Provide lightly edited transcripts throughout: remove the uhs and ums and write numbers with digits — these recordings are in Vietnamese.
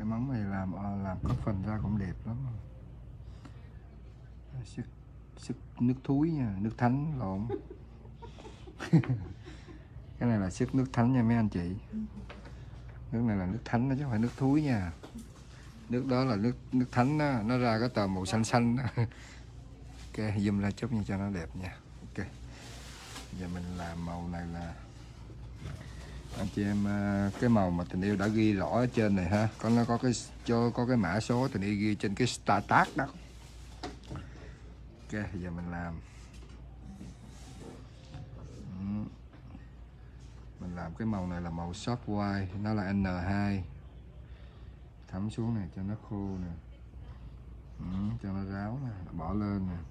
Cái móng này làm có phần ra cũng đẹp lắm. Sức nước thúi nha, nước thánh lộn. Cái này là sức nước thánh nha mấy anh chị. Nước này là nước thánh đó chứ không phải nước thúi nha. Nước đó là nước thánh đó, nó ra cái tờ màu xanh xanh đó. Ok, zoom ra chút nha cho nó đẹp nha. Ok. Giờ mình làm màu này là anh chị em, cái màu mà tình yêu đã ghi rõ ở trên này ha, nó có cái mã số tình yêu ghi trên cái start đó. Ok, giờ mình làm. Mình làm cái màu này là màu soft white, nó là N2. Thấm xuống này cho nó khô nè. Cho nó ráo nè, bỏ lên nè.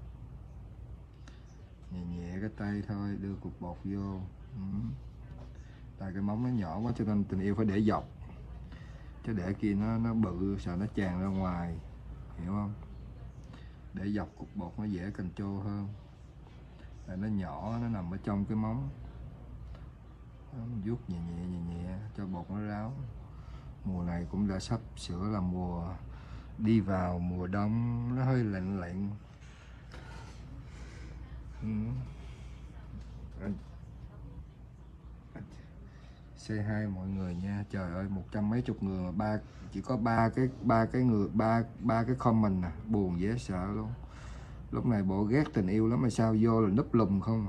Nhẹ nhẹ cái tay thôi, đưa cục bột vô. Tại cái móng nó nhỏ quá cho nên tình yêu phải để dọc. Chứ để kia nó bự, sợ nó tràn ra ngoài. Hiểu không? Để dọc cục bột nó dễ control hơn. Tại nó nhỏ, nó nằm ở trong cái móng. Vuốt nhẹ nhẹ cho bột nó ráo. Mùa này cũng đã sắp sửa là mùa đi vào mùa đông, nó hơi lạnh lạnh. Say hi mọi người nha. Trời ơi, 100 mấy chục người mà chỉ có ba cái comment nè, buồn dễ sợ luôn. Lúc này bộ ghét tình yêu lắm mà sao vô là núp lùm không à.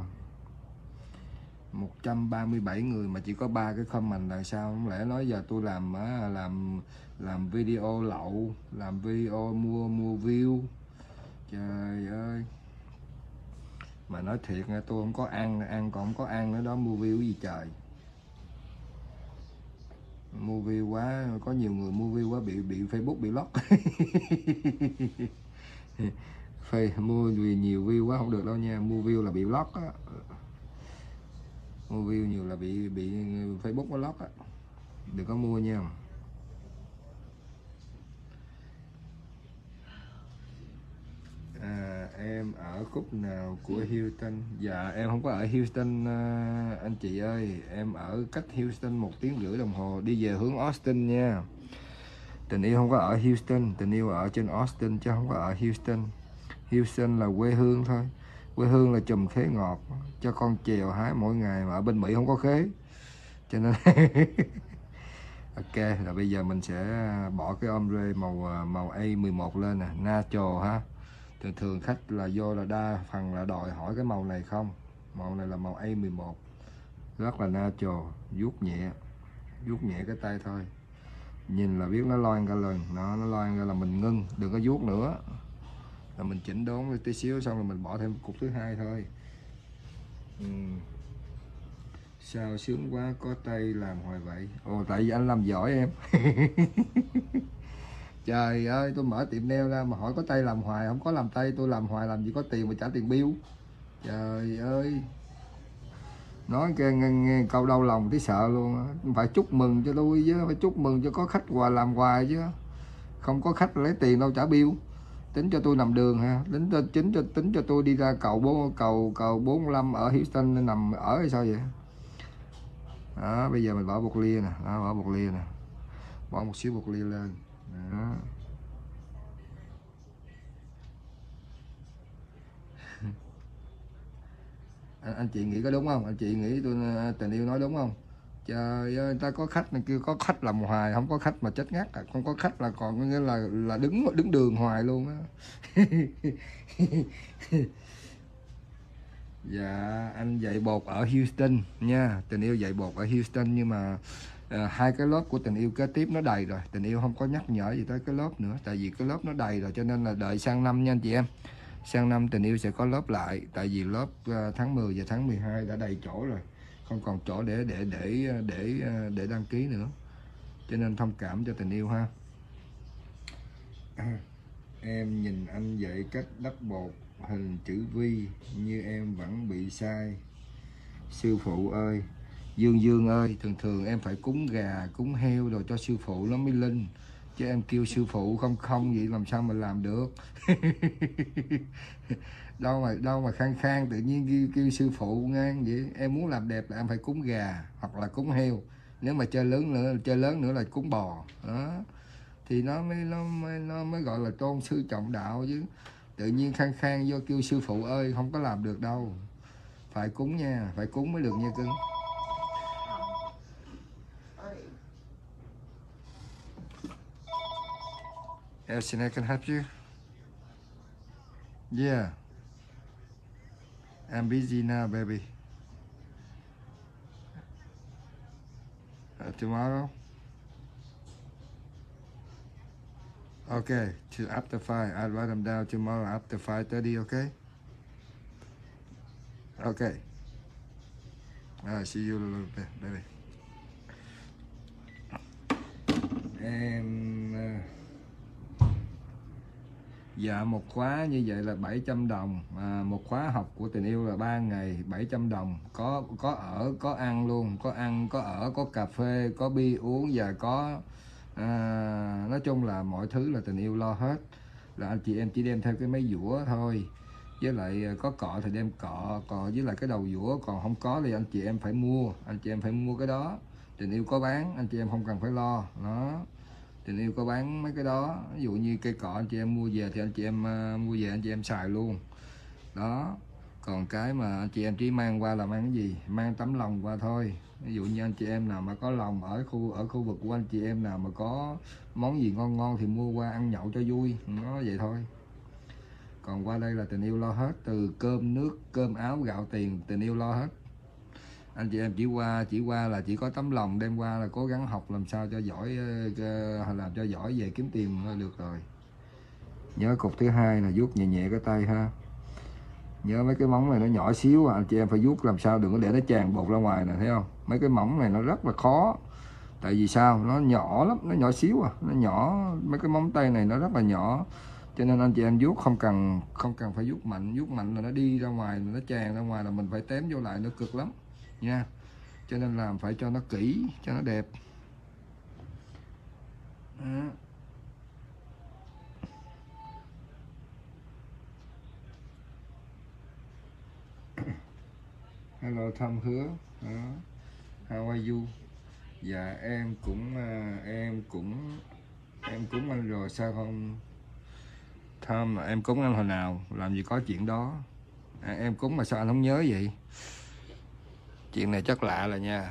137 người mà chỉ có 3 cái comment là sao? Không lẽ nói giờ tôi làm video lậu, làm video mua view. Trời ơi. Mà nói thiệt nha, tôi không có ăn còn không có ăn nữa đó, mua view gì trời. Mua view quá, có nhiều người mua view quá bị Facebook bị lock. Mua vì nhiều view quá không được đâu nha, mua view là bị lock á. Mua view nhiều là bị Facebook nó lock á. Đừng có mua nha. Em ở khúc nào của Houston? Dạ em không có ở Houston anh chị ơi, em ở cách Houston 1 tiếng rưỡi đồng hồ đi về hướng Austin nha. Tình yêu không có ở Houston, tình yêu ở trên Austin chứ không có ở Houston. Houston là quê hương thôi. Quê hương là chùm khế ngọt cho con chèo hái mỗi ngày, mà ở bên Mỹ không có khế cho nên ok, là bây giờ mình sẽ bỏ cái ombre màu A11 lên nè, natural ha. Thường khách là vô là đa phần là đòi hỏi cái màu này không. Màu này là màu A11, rất là natural. Vuốt nhẹ cái tay thôi, nhìn là biết nó loan ra lần nó loan ra là mình ngưng, đừng có vuốt nữa, là mình chỉnh đốn tí xíu xong rồi mình bỏ thêm cục thứ hai thôi. Sao sướng quá, có tay làm hoài vậy? Ồ, tại vì anh làm giỏi em. Trời ơi, tôi mở tiệm nail ra mà hỏi có tay làm hoài, không có làm tay tôi làm hoài làm gì có tiền mà trả tiền bill. Trời ơi, nói nghe câu đau lòng tí sợ luôn á. Phải chúc mừng cho tôi chứ, phải chúc mừng cho có khách làm hoài chứ, không có khách lấy tiền đâu trả bill. Tính cho tôi nằm đường ha, tính cho tôi đi ra cầu 45 ở Houston nên nằm ở hay sao vậy? Đó, bây giờ mình bỏ bột lia nè, đó, bỏ bột lia nè, bỏ một xíu bột lia lên. Đó. Anh chị nghĩ có đúng không? Anh chị nghĩ tình yêu nói đúng không? Trời ơi, người ta có khách này kêu có khách làm hoài, không có khách mà chết ngắt à. Không có khách là còn nghĩa là đứng đường hoài luôn á. Dạ anh dạy bột ở Houston nha, tình yêu dạy bột ở Houston, nhưng mà hai cái lớp của tình yêu kế tiếp nó đầy rồi, tình yêu không có nhắc nhở gì tới cái lớp nữa, tại vì cái lớp nó đầy rồi, cho nên là đợi sang năm nha anh chị em. Sang năm tình yêu sẽ có lớp lại, tại vì lớp tháng 10 và tháng 12 đã đầy chỗ rồi, không còn chỗ để đăng ký nữa, cho nên thông cảm cho tình yêu ha. Em nhìn anh dạy cách đắp bột hình chữ V như em vẫn bị sai. Sư phụ ơi, Dương ơi, thường em phải cúng gà cúng heo rồi cho sư phụ nó mới linh, chứ em kêu sư phụ không vậy làm sao mà làm được. đâu mà khang tự nhiên kêu sư phụ ngang vậy. Em muốn làm đẹp là em phải cúng gà hoặc là cúng heo, nếu mà chơi lớn nữa là cúng bò đó. thì nó mới gọi là tôn sư trọng đạo chứ. Tự nhiên khăng khăng vô kêu sư phụ ơi, không có làm được đâu. Phải cúng nha, phải cúng mới được nha cưng. Elsin, I can help you? Yeah. I'm busy now, baby. Tomorrow? Okay, to after 5. I'll write them down tomorrow after 5:30, okay? Okay. See you a little bit, baby. Em... Dạ, một khóa như vậy là 700 đồng. Một khóa học của tình yêu là 3 ngày 700 đồng. Có ở, có ăn luôn. Có ăn, có ở, có cà phê, có bia uống và có... nói chung là mọi thứ là tình yêu lo hết. Là anh chị em chỉ đem theo cái máy dũa thôi. Với lại có cọ thì đem cọ, còn với lại cái đầu dũa. Còn không có thì anh chị em phải mua. Anh chị em phải mua cái đó. Tình yêu có bán, anh chị em không cần phải lo. Đó. Tình yêu có bán mấy cái đó. Ví dụ như cây cọ anh chị em mua về thì anh chị em mua về anh chị em xài luôn. Đó. Còn cái mà anh chị em chỉ mang qua là mang cái gì? Mang tấm lòng qua thôi. Ví dụ như anh chị em nào mà có lòng ở khu vực của anh chị em nào mà có món gì ngon ngon thì mua qua ăn nhậu cho vui. Nó vậy thôi. Còn qua đây là tình yêu lo hết. Từ cơm nước, cơm áo, gạo tiền, tình yêu lo hết. Anh chị em chỉ qua là chỉ có tấm lòng đem qua là cố gắng học làm sao cho giỏi, làm cho giỏi về kiếm tiền là được rồi. Nhớ cục thứ hai là vuốt nhẹ nhẹ cái tay ha. Nhớ mấy cái móng này nó nhỏ xíu, anh chị em phải vuốt làm sao đừng có để nó tràn bột ra ngoài nè, thấy không? Mấy cái móng này nó rất là khó. Tại vì sao? Nó nhỏ lắm, nó nhỏ xíu nó nhỏ, mấy cái móng tay này nó rất là nhỏ. Cho nên anh chị em vuốt không cần phải vuốt mạnh là nó đi ra ngoài, nó tràn ra ngoài là mình phải tém vô lại, nó cực lắm nha. Cho nên làm phải cho nó kỹ, cho nó đẹp. Đó. Hello Thâm Hứa. Đó. How are you? Dạ em cũng anh rồi sao không? Thâm, em cúng anh hồi nào? Làm gì có chuyện đó. Em cúng mà sao anh không nhớ vậy? Chuyện này chắc lạ là nha.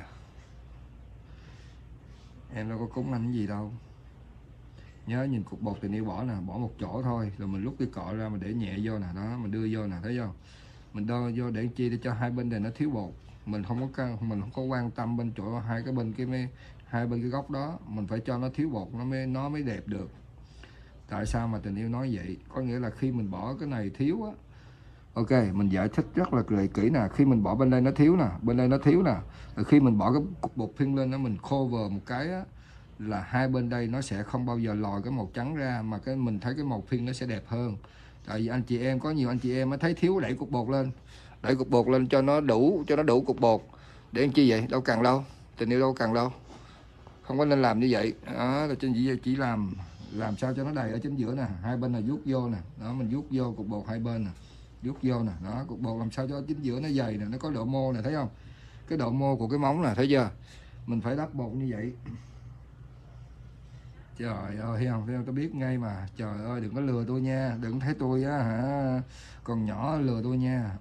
Em đâu có cúng anh cái gì đâu. Nhớ nhìn cục bột tình yêu bỏ nè, bỏ một chỗ thôi. Rồi mình rút cái cọ ra, mình để nhẹ vô nè. Đó, mình đưa vô nè, thấy không? Mình đưa vô để chi để cho hai bên này nó thiếu bột. Mình không có quan tâm bên chỗ hai bên cái góc đó. Mình phải cho nó thiếu bột nó mới đẹp được. Tại sao mà tình yêu nói vậy? Có nghĩa là khi mình bỏ cái này thiếu á. Ok, mình giải thích rất là kỹ nè. Khi mình bỏ bên đây nó thiếu nè, bên đây nó thiếu nè. Rồi khi mình bỏ cái cục bột phin lên đó, mình cover một cái á, là hai bên đây nó sẽ không bao giờ lòi cái màu trắng ra, mà cái mình thấy cái màu phin nó sẽ đẹp hơn. Tại vì anh chị em có nhiều anh chị em mới thấy thiếu, đẩy cục bột lên cho nó đủ cục bột. Để làm chi vậy? Đâu cần đâu. Tình yêu đâu cần đâu. Không có nên làm như vậy. Đó là chỉ làm sao cho nó đầy ở chính giữa nè, hai bên là vuốt vô nè. Đó, mình vuốt vô cục bột hai bên nè. Vuốt vô nè, đó, cục bột làm sao cho chính giữa nó dày nè, nó có độ mô nè, thấy không? Cái độ mô của cái móng nè, thấy chưa? Mình phải đắp bột như vậy. Trời ơi, thấy không? Tôi biết ngay mà. Trời ơi, đừng có lừa tôi nha. Đừng thấy tôi á hả, còn nhỏ lừa tôi nha.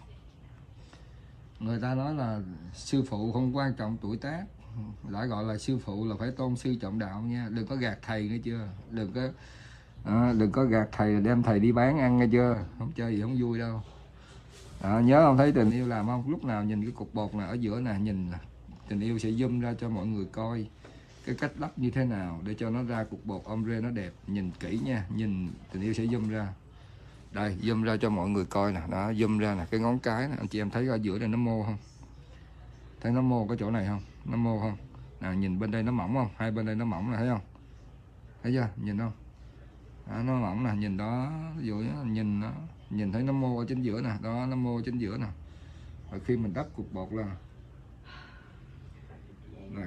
Người ta nói là sư phụ không quan trọng tuổi tác. Đã gọi là sư phụ là phải tôn sư trọng đạo nha. Đừng có gạt thầy nghe chưa? Đừng có gạt thầy đem thầy đi bán ăn nghe chưa? Không chơi gì không vui đâu. Nhớ không, thấy tình yêu làm không? Lúc nào nhìn cái cục bột này ở giữa nè, nhìn tình yêu sẽ zoom ra cho mọi người coi cái cách lắp như thế nào để cho nó ra cục bột ombre nó đẹp. Nhìn kỹ nha, nhìn tình yêu sẽ zoom ra. Đây, zoom ra cho mọi người coi nè. Đó, zoom ra nè, cái ngón cái nè. Anh chị em thấy ở giữa này nó mô không? Thấy nó mô cái chỗ này không? Nó mô không? Nào, nhìn bên đây nó mỏng không? Hai bên đây nó mỏng nè, thấy không? Thấy chưa? Nhìn không? Đó, nó mỏng nè, nhìn đó. Ví dụ nhìn thấy nó mô ở chính giữa nè. Đó, nó mô ở chính giữa nè. Rồi khi mình đắp cục bột lên rồi,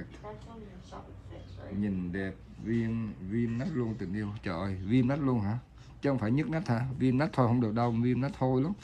nhìn đẹp, viêm nách luôn tình yêu. Trời ơi, viêm nách luôn hả? Chứ không phải nhức nách hả? Viêm nách thôi không được đâu, viêm nách thôi lắm.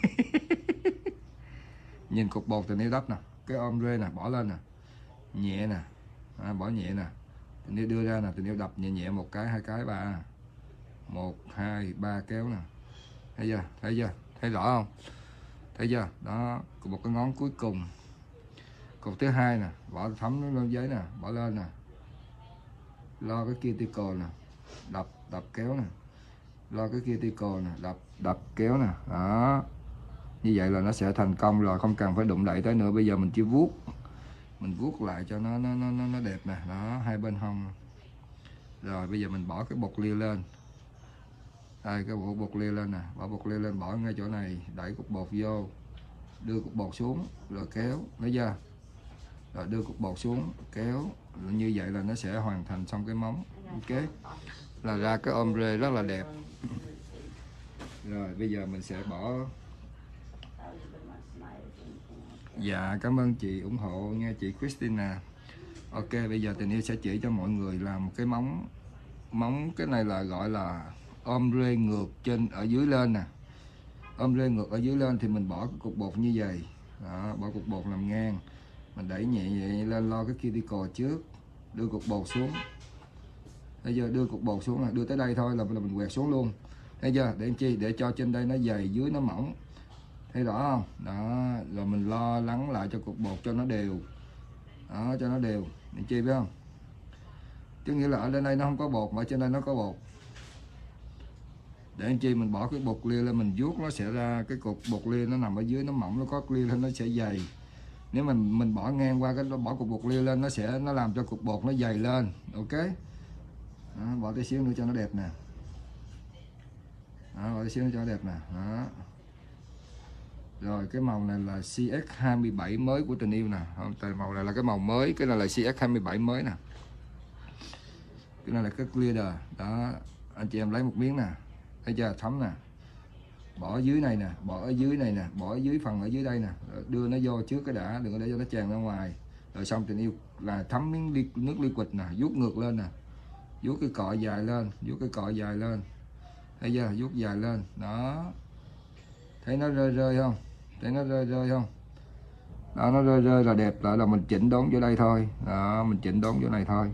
Nhìn cục bột tình yêu đắp nè, cái ombre nè, bỏ lên nè, nhẹ nè, bỏ nhẹ nè, Tình yêu đưa ra nè, tình yêu đập nhẹ nhẹ một cái, hai cái, ba, 1, 2, 3 kéo nè, thấy chưa, thấy chưa, thấy rõ không, thấy chưa, đó, một cái ngón cuối cùng. Cục thứ hai nè, bỏ thấm nó lên giấy nè, bỏ lên nè, lo cái cuticle nè, đập kéo nè, lo cái cuticle nè, đập kéo nè, đó, như vậy là nó sẽ thành công rồi, không cần phải đụng đậy tới nữa. Bây giờ mình chỉ vuốt, mình vuốt lại cho nó đẹp nè, đó, hai bên hông. Rồi bây giờ mình bỏ cái bột lia lên, đây cái bộ bột lia lên nè, bỏ bột lia lên, bỏ ngay chỗ này, đẩy cục bột vô, đưa cục bột xuống rồi kéo, thấy chưa, rồi đưa cục bột xuống kéo, như vậy là nó sẽ hoàn thành xong cái móng. Ok, là ra cái ombre rất là đẹp. Rồi bây giờ mình sẽ bỏ. Dạ cảm ơn chị ủng hộ nha chị Christina. Ok, bây giờ Tình Yêu sẽ chỉ cho mọi người làm một cái móng cái này là gọi là ombre ngược trên ở dưới lên nè. Ombre ngược ở dưới lên thì mình bỏ cái cục bột như vậy đó, bỏ cục bột làm ngang, mình đẩy nhẹ nhẹ lên, lo cái cuticle trước, đưa cục bột xuống, thấy chưa, đưa cục bột xuống là đưa tới đây thôi là mình quẹt xuống luôn, thấy chưa, để chi, để cho trên đây nó dày, dưới nó mỏng, thấy rõ không, đó, rồi mình lo lắng lại cho cục bột cho nó đều, đó, cho nó đều, để chi biết không, chứ nghĩa là ở trên đây nó không có bột mà ở trên đây nó có bột, để anh chi mình bỏ cái bột lia lên, mình vuốt nó sẽ ra cái cục bột lia, nó nằm ở dưới nó mỏng, nó có lia lên nó sẽ dày. Nếu mình bỏ ngang qua cái bỏ cục bột lia lên, nó làm cho cục bột nó dày lên. Ok, đó, bỏ tí xíu nữa cho nó đẹp nè, đó, bỏ tí xíu nữa cho nó đẹp nè, đó. Rồi cái màu này là CX27 mới của Tình Yêu nè, màu này là cái màu mới, cái này là CX27 mới nè, cái này là cái clear đó. Anh chị em lấy một miếng nè, thấy chưa, thấm nè, bỏ ở dưới này nè, bỏ ở dưới này nè, bỏ ở dưới phần ở dưới đây nè, đưa nó vô trước cái đã, đừng có để cho nó tràn ra ngoài. Rồi xong Tình Yêu là thấm miếng nước liquid nè, vuốt ngược lên nè, vuốt cái cọ dài lên, vuốt cái cọ dài lên, thấy chưa, vuốt dài lên đó, thấy nó rơi không, thấy nó rơi không, đó, nó rơi là đẹp, lại là mình chỉnh đốn chỗ đây thôi, đó, mình chỉnh đốn chỗ này thôi.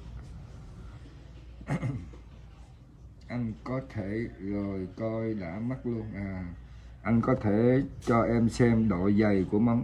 Anh có thể rồi coi đã mắt luôn anh có thể cho em xem độ dày của móng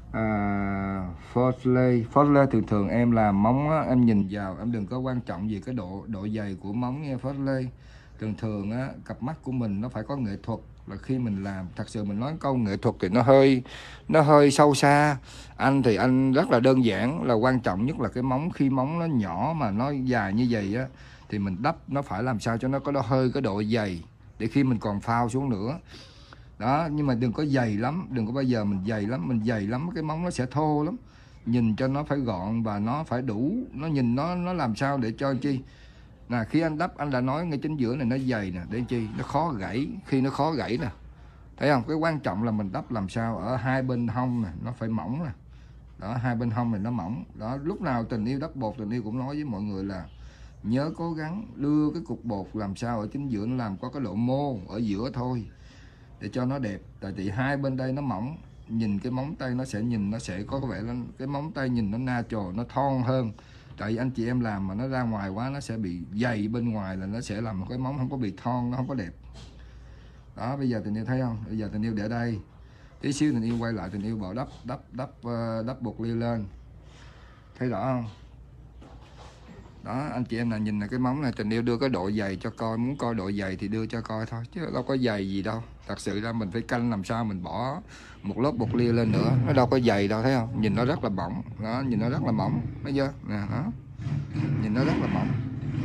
Forley. Thường em làm móng á, em nhìn vào em đừng có quan trọng gì cái độ dày của móng nha Forley. Thường á, cặp mắt của mình nó phải có nghệ thuật, là khi mình làm thật sự mình nói câu nghệ thuật thì nó hơi sâu xa. Anh thì anh rất là đơn giản, là quan trọng nhất là cái móng, khi móng nó nhỏ mà nó dài như vậy á thì mình đắp nó phải làm sao cho nó có hơi cái độ dày để khi mình còn phao xuống nữa đó. Nhưng mà đừng có dày lắm, đừng có bao giờ mình dày lắm cái móng nó sẽ thô lắm. Nhìn cho nó phải gọn và nó phải đủ, nó nhìn nó làm sao để cho chi nè, khi anh đắp anh đã nói ngay chính giữa này nó dày nè, để chi nó khó gãy, khi nó khó gãy nè, thấy không, cái quan trọng là mình đắp làm sao ở hai bên hông nè nó phải mỏng nè, đó, hai bên hông này nó mỏng đó. Lúc nào Tình Yêu đắp bột Tình Yêu cũng nói với mọi người là nhớ cố gắng đưa cái cục bột làm sao ở chính giữa nó làm có cái độ mô ở giữa thôi để cho nó đẹp. Tại vì hai bên đây nó mỏng, nhìn cái móng tay nó sẽ có vẻ là cái móng tay nhìn nó natural, nó thon hơn. Tại anh chị em làm mà nó ra ngoài quá nó sẽ bị dày bên ngoài, là nó sẽ làm một cái móng không có bị thon, nó không có đẹp đó. Bây giờ Tình Yêu thấy không, bây giờ Tình Yêu để đây, tí xíu Tình Yêu quay lại, Tình Yêu bỏ đắp bột lia lên, thấy rõ không đó. Anh chị em là nhìn là cái móng này Tình Yêu đưa cái độ dày cho coi, muốn coi độ dày thì đưa cho coi thôi chứ đâu có dày gì đâu. Thật sự ra mình phải canh làm sao mình bỏ một lớp bột lia lên nữa, nó đâu có dày đâu, thấy không, nhìn nó rất là mỏng đó, nhìn nó rất là mỏng, thấy chưa nè, đó, nhìn nó rất là mỏng.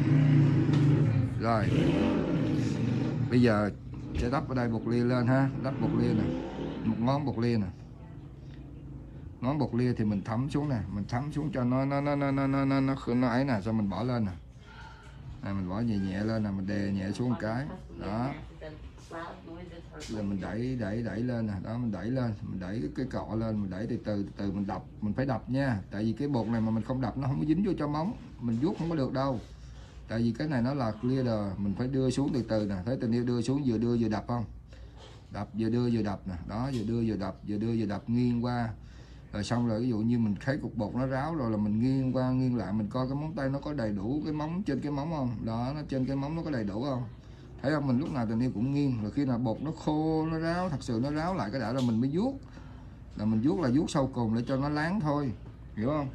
Rồi bây giờ sẽ đắp ở đây bột lia lên ha, đắp bột lia nè, một ngón bột lia nè, ngón bột lia thì mình thấm xuống nè, mình thấm xuống cho nó ấy nè, xong mình bỏ lên nè, mình bỏ nhẹ nhẹ lên nè, mình đè nhẹ xuống một cái đó, là mình đẩy lên nè, đó, mình đẩy lên, mình đẩy cái cọ lên, mình đẩy từ từ mình đập, mình phải đập nha, tại vì cái bột này mà mình không đập nó không có dính vô cho móng, mình vuốt không có được đâu, tại vì cái này nó là clear, mình phải đưa xuống từ từ nè, thấy Tình Yêu đưa xuống, vừa đưa vừa đập không, đập vừa đưa vừa đập nè, đó, vừa đưa vừa đập, vừa đưa vừa đập nghiêng qua Rồi xong rồi ví dụ như mình thấy cục bột nó ráo rồi là mình nghiêng qua nghiêng lại, mình coi cái móng tay nó có đầy đủ cái móng trên cái móng không, đó, nó trên cái móng nó có đầy đủ không, thấy không? Mình lúc nào tình yêu cũng nghiêng, rồi khi nào bột nó khô nó ráo, thật sự nó ráo lại cái đã là mình mới vuốt, là mình vuốt là vuốt sâu cùng để cho nó láng thôi, hiểu không?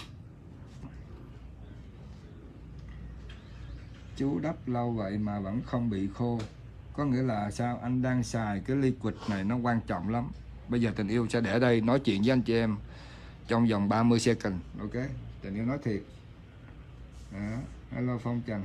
Chú đắp lâu vậy mà vẫn không bị khô, có nghĩa là sao? Anh đang xài cái liquid này nó quan trọng lắm. Bây giờ tình yêu sẽ để đây nói chuyện với anh chị em trong vòng 30 second, ok? Tình yêu nói thiệt. Đó. Hello Phong Trần.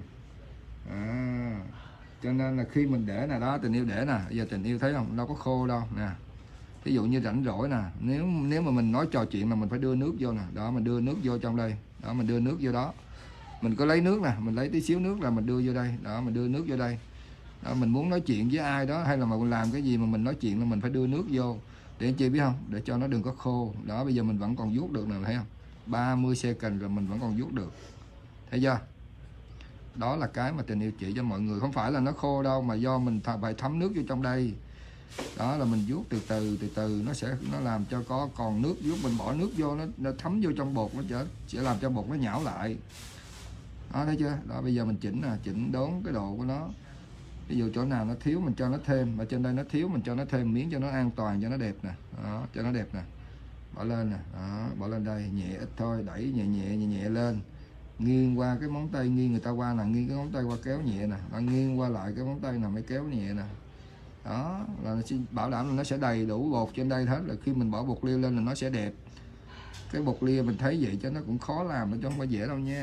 Cho nên là khi mình để nè, đó tình yêu để nè, giờ tình yêu thấy không, đâu có khô đâu nè. Ví dụ như rảnh rỗi nè, nếu mà mình nói trò chuyện là mình phải đưa nước vô nè, đó mình đưa nước vô trong đây, đó mình đưa nước vô đó, mình có lấy nước nè, mình lấy tí xíu nước là mình đưa vô đây, đó mình đưa nước vô đây, đó mình muốn nói chuyện với ai đó hay là mình làm cái gì mà mình nói chuyện là mình phải đưa nước vô để anh chị biết không, để cho nó đừng có khô. Đó bây giờ mình vẫn còn vuốt được nè, thấy không? 30 second rồi mình vẫn còn vuốt được, thấy chưa? Đó là cái mà tình yêu chỉ cho mọi người, không phải là nó khô đâu, mà do mình phải thấm nước vô trong đây. Đó là mình vuốt từ từ nó làm cho có còn nước, lúc mình bỏ nước vô nó thấm vô trong bột, nó sẽ làm cho bột nó nhão lại. Đó thấy chưa? Đó bây giờ mình chỉnh nè, chỉnh đốn cái độ của nó. Ví dụ chỗ nào nó thiếu mình cho nó thêm, mà trên đây nó thiếu mình cho nó thêm miếng cho nó an toàn, cho nó đẹp nè. Đó, cho nó đẹp nè. Bỏ lên nè, đó, bỏ lên đây nhẹ ít thôi, đẩy nhẹ lên. Nghiêng qua cái móng tay, nghiêng người ta qua nè, nghiêng cái móng tay qua kéo nhẹ nè, đó, nghiêng qua lại cái móng tay nè mới kéo nhẹ nè. Đó là nó bảo đảm là nó sẽ đầy đủ bột trên đây hết, là khi mình bỏ bột lia lên là nó sẽ đẹp. Cái bột lia mình thấy vậy chứ nó cũng khó làm, chứ không phải dễ đâu nha.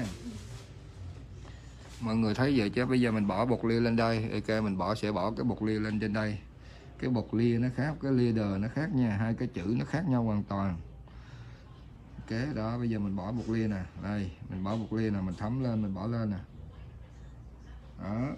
Mọi người thấy vậy chứ bây giờ mình bỏ bột lia lên đây, ok, mình sẽ bỏ cái bột lia lên trên đây. Cái bột lia nó khác, cái leader nó khác nha, hai cái chữ nó khác nhau hoàn toàn. Ok, đó bây giờ mình bỏ bột lia nè, đây mình bỏ bột lia nè, mình thấm lên, mình bỏ lên nè. Đó,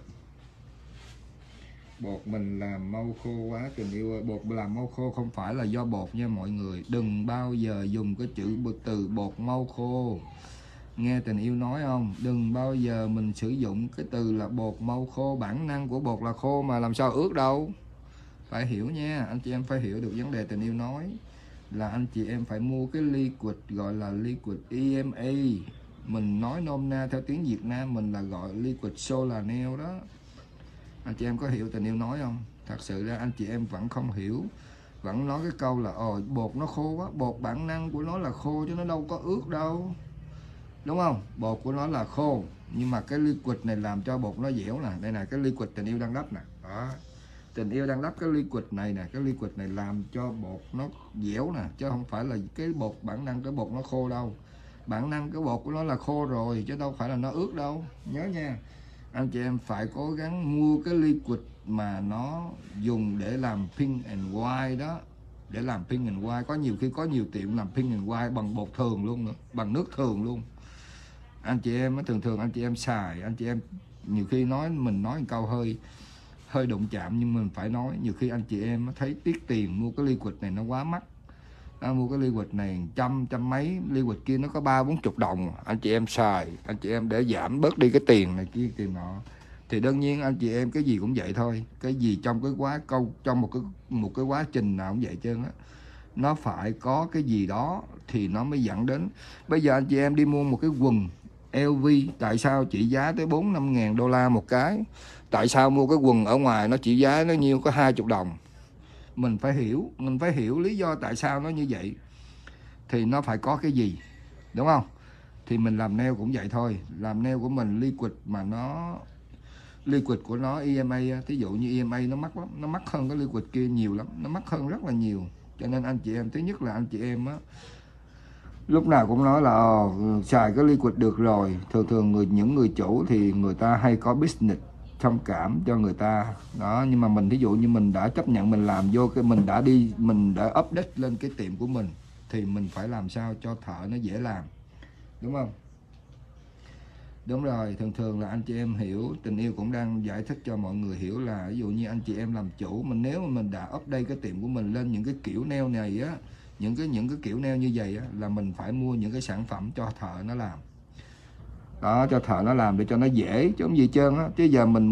bột mình làm mau khô quá tình yêu ơi. Bột làm mau khô không phải là do bột nha mọi người, đừng bao giờ dùng cái từ bột mau khô, nghe tình yêu nói không? Đừng bao giờ mình sử dụng cái từ là bột mau khô, bản năng của bột là khô mà làm sao ướt đâu. Phải hiểu nha, anh chị em phải hiểu được vấn đề tình yêu nói là anh chị em phải mua cái liquid gọi là liquid EMA. Mình nói nôm na theo tiếng Việt Nam mình là gọi liquid Solanel đó. Anh chị em có hiểu tình yêu nói không? Thật sự ra anh chị em vẫn không hiểu, vẫn nói cái câu là bột nó khô quá. Bột bản năng của nó là khô chứ nó đâu có ướt đâu, đúng không? Bột của nó là khô, nhưng mà cái liquid này làm cho bột nó dẻo nè. Đây là cái liquid tình yêu đang đắp nè, đó, tình yêu đang đắp cái liquid này nè. Cái liquid này làm cho bột nó dẻo nè, chứ không phải là cái bột bản năng cái bột nó khô đâu. Bản năng cái bột của nó là khô rồi chứ đâu phải là nó ướt đâu, nhớ nha. Anh chị em phải cố gắng mua cái liquid mà nó dùng để làm pink and white đó, để làm pink and white. Có nhiều tiệm làm pink and white bằng bột thường luôn nữa, bằng nước thường luôn. Anh chị em thường anh chị em xài, anh chị em nhiều khi mình nói một câu hơi đụng chạm, nhưng mình phải nói, nhiều khi anh chị em thấy tiếc tiền mua cái liquid này nó quá mắc. Mua cái liquid này trăm mấy, liquid kia nó có 30-40 đồng. Anh chị em xài, anh chị em để giảm bớt đi cái tiền này kia tiền nọ, thì đương nhiên anh chị em cái gì cũng vậy thôi. Cái gì trong trong một cái quá trình nào cũng vậy trơn á, nó phải có cái gì đó thì nó mới dẫn đến. Bây giờ anh chị em đi mua một cái quần LV, tại sao chỉ giá tới 4-5 ngàn đô la một cái? Tại sao mua cái quần ở ngoài nó chỉ giá nó nhiêu có 20 đồng? Mình phải hiểu lý do tại sao nó như vậy, thì nó phải có cái gì, đúng không? Thì mình làm nail cũng vậy thôi. Làm nail của mình liquid mà liquid của nó EMA, thí dụ như EMA nó mắc lắm, nó mắc hơn cái liquid kia nhiều lắm, nó mắc hơn rất là nhiều. Cho nên anh chị em, thứ nhất là anh chị em á, lúc nào cũng nói là xài cái liquid được rồi. Thường những người chủ thì người ta hay có business thông cảm cho người ta đó, nhưng mà mình thí dụ như mình đã chấp nhận mình làm vô cái mình đã update lên cái tiệm của mình, thì mình phải làm sao cho thợ nó dễ làm, đúng không? Đúng rồi, thường là anh chị em hiểu, tình yêu cũng đang giải thích cho mọi người hiểu là ví dụ như anh chị em làm chủ, nếu mà mình đã update cái tiệm của mình lên những cái kiểu nail này á, những cái kiểu nail như vậy á, là mình phải mua những cái sản phẩm cho thợ nó làm. Đó, cho thợ nó làm để cho nó dễ, chứ không gì trơn á. Chứ giờ mình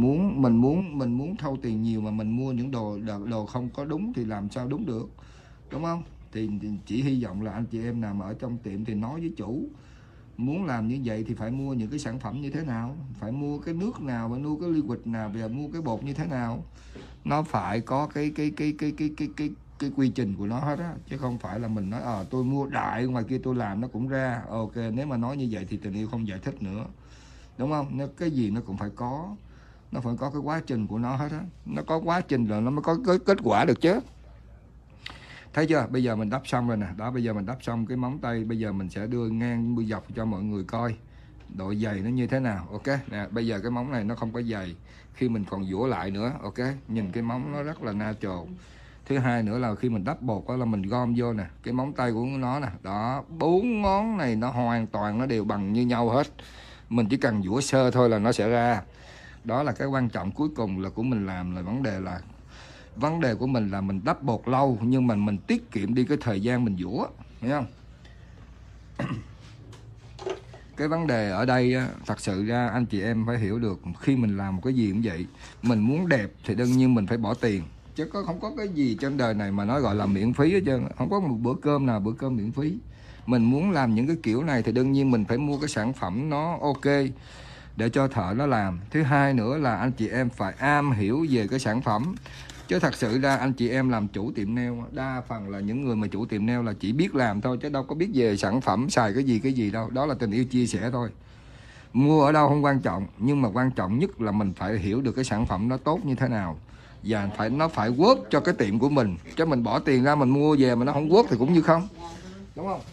muốn thâu tiền nhiều mà mình mua những đồ không có đúng thì làm sao đúng được, đúng không? thì chỉ hy vọng là anh chị em nào mà ở trong tiệm thì nói với chủ, muốn làm như vậy thì phải mua những cái sản phẩm như thế nào, phải mua cái nước nào, và mua cái liquid nào, và mua cái bột như thế nào. Nó phải có cái quy trình của nó hết á, chứ không phải là mình nói tôi mua đại ngoài kia tôi làm nó cũng ra. Ok, nếu mà nói như vậy thì tình yêu không giải thích nữa, đúng không? Nếu cái gì nó cũng phải có, nó phải có cái quá trình của nó hết á. Nó có quá trình rồi nó mới có cái kết quả được chứ. Thấy chưa? Bây giờ mình đắp xong rồi nè. Đó, bây giờ mình đắp xong cái móng tay. Bây giờ mình sẽ đưa ngang đuôi dọc cho mọi người coi độ dày nó như thế nào. Ok nè, bây giờ cái móng này nó không có dày khi mình còn dũa lại nữa. Ok, nhìn cái móng nó rất là natural. Thứ hai nữa là khi mình đắp bột đó là mình gom vô nè, cái móng tay của nó nè. Đó, 4 ngón này nó hoàn toàn nó đều bằng như nhau hết. Mình chỉ cần dũa sơ thôi là nó sẽ ra. Đó là cái quan trọng cuối cùng là của mình làm, là vấn đề của mình là mình đắp bột lâu nhưng mà mình tiết kiệm đi cái thời gian mình dũa, hiểu không? Cái vấn đề ở đây thật sự ra anh chị em phải hiểu được, khi mình làm một cái gì cũng vậy, mình muốn đẹp thì đương nhiên mình phải bỏ tiền, chứ không có cái gì trên đời này mà nói gọi là miễn phí hết trơn. Không có một bữa cơm nào bữa cơm miễn phí. Mình muốn làm những cái kiểu này thì đương nhiên mình phải mua cái sản phẩm nó ok để cho thợ nó làm. Thứ hai nữa là anh chị em phải am hiểu về cái sản phẩm. Chứ thật sự ra anh chị em làm chủ tiệm nail, đa phần là những người mà chủ tiệm nail là chỉ biết làm thôi, chứ đâu có biết về sản phẩm xài cái gì đâu. Đó là tình yêu chia sẻ thôi. Mua ở đâu không quan trọng, nhưng mà quan trọng nhất là mình phải hiểu được cái sản phẩm nó tốt như thế nào, và nó phải work cho cái tiệm của mình. Chứ mình bỏ tiền ra mình mua về mà nó không work thì cũng như không, đúng không?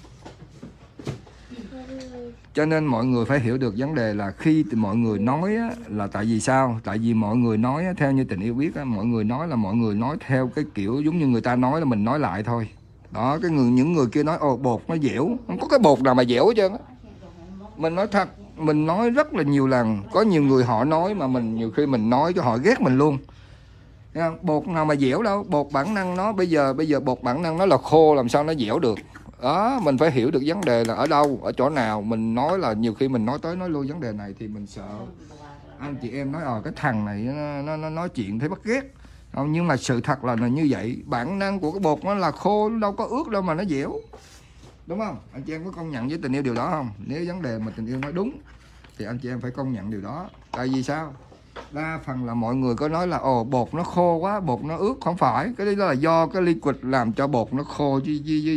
Cho nên mọi người phải hiểu được vấn đề là khi mọi người nói á, là tại vì sao? Tại vì mọi người nói á, theo như tình yêu biết á, mọi người nói là mọi người nói theo cái kiểu giống như người ta nói là mình nói lại thôi. Đó, những người kia nói bột nó dẻo, không có cái bột nào mà dẻo hết trơn á. Mình nói thật, mình nói rất là nhiều lần, có nhiều người họ nói mà mình nhiều khi mình nói cho họ ghét mình luôn. Thấy không? Bột nào mà dẻo đâu, bột bản năng nó bây giờ bột bản năng nó là khô, làm sao nó dẻo được. Đó, mình phải hiểu được vấn đề là ở đâu, ở chỗ nào. Mình nói là nhiều khi mình nói tới nói lui vấn đề này thì mình sợ anh chị em nói cái thằng này nó nói chuyện thấy bắt ghét. Nhưng mà sự thật là như vậy. Bản năng của cái bột nó là khô, nó đâu có ướt đâu mà nó dẻo, đúng không? Anh chị em có công nhận với tình yêu điều đó không? Nếu vấn đề mà tình yêu nói đúng thì anh chị em phải công nhận điều đó. Tại vì sao? Đa phần là mọi người có nói là bột nó khô quá, bột nó ướt. Không phải, cái đó là do cái liquid làm cho bột nó khô chứ.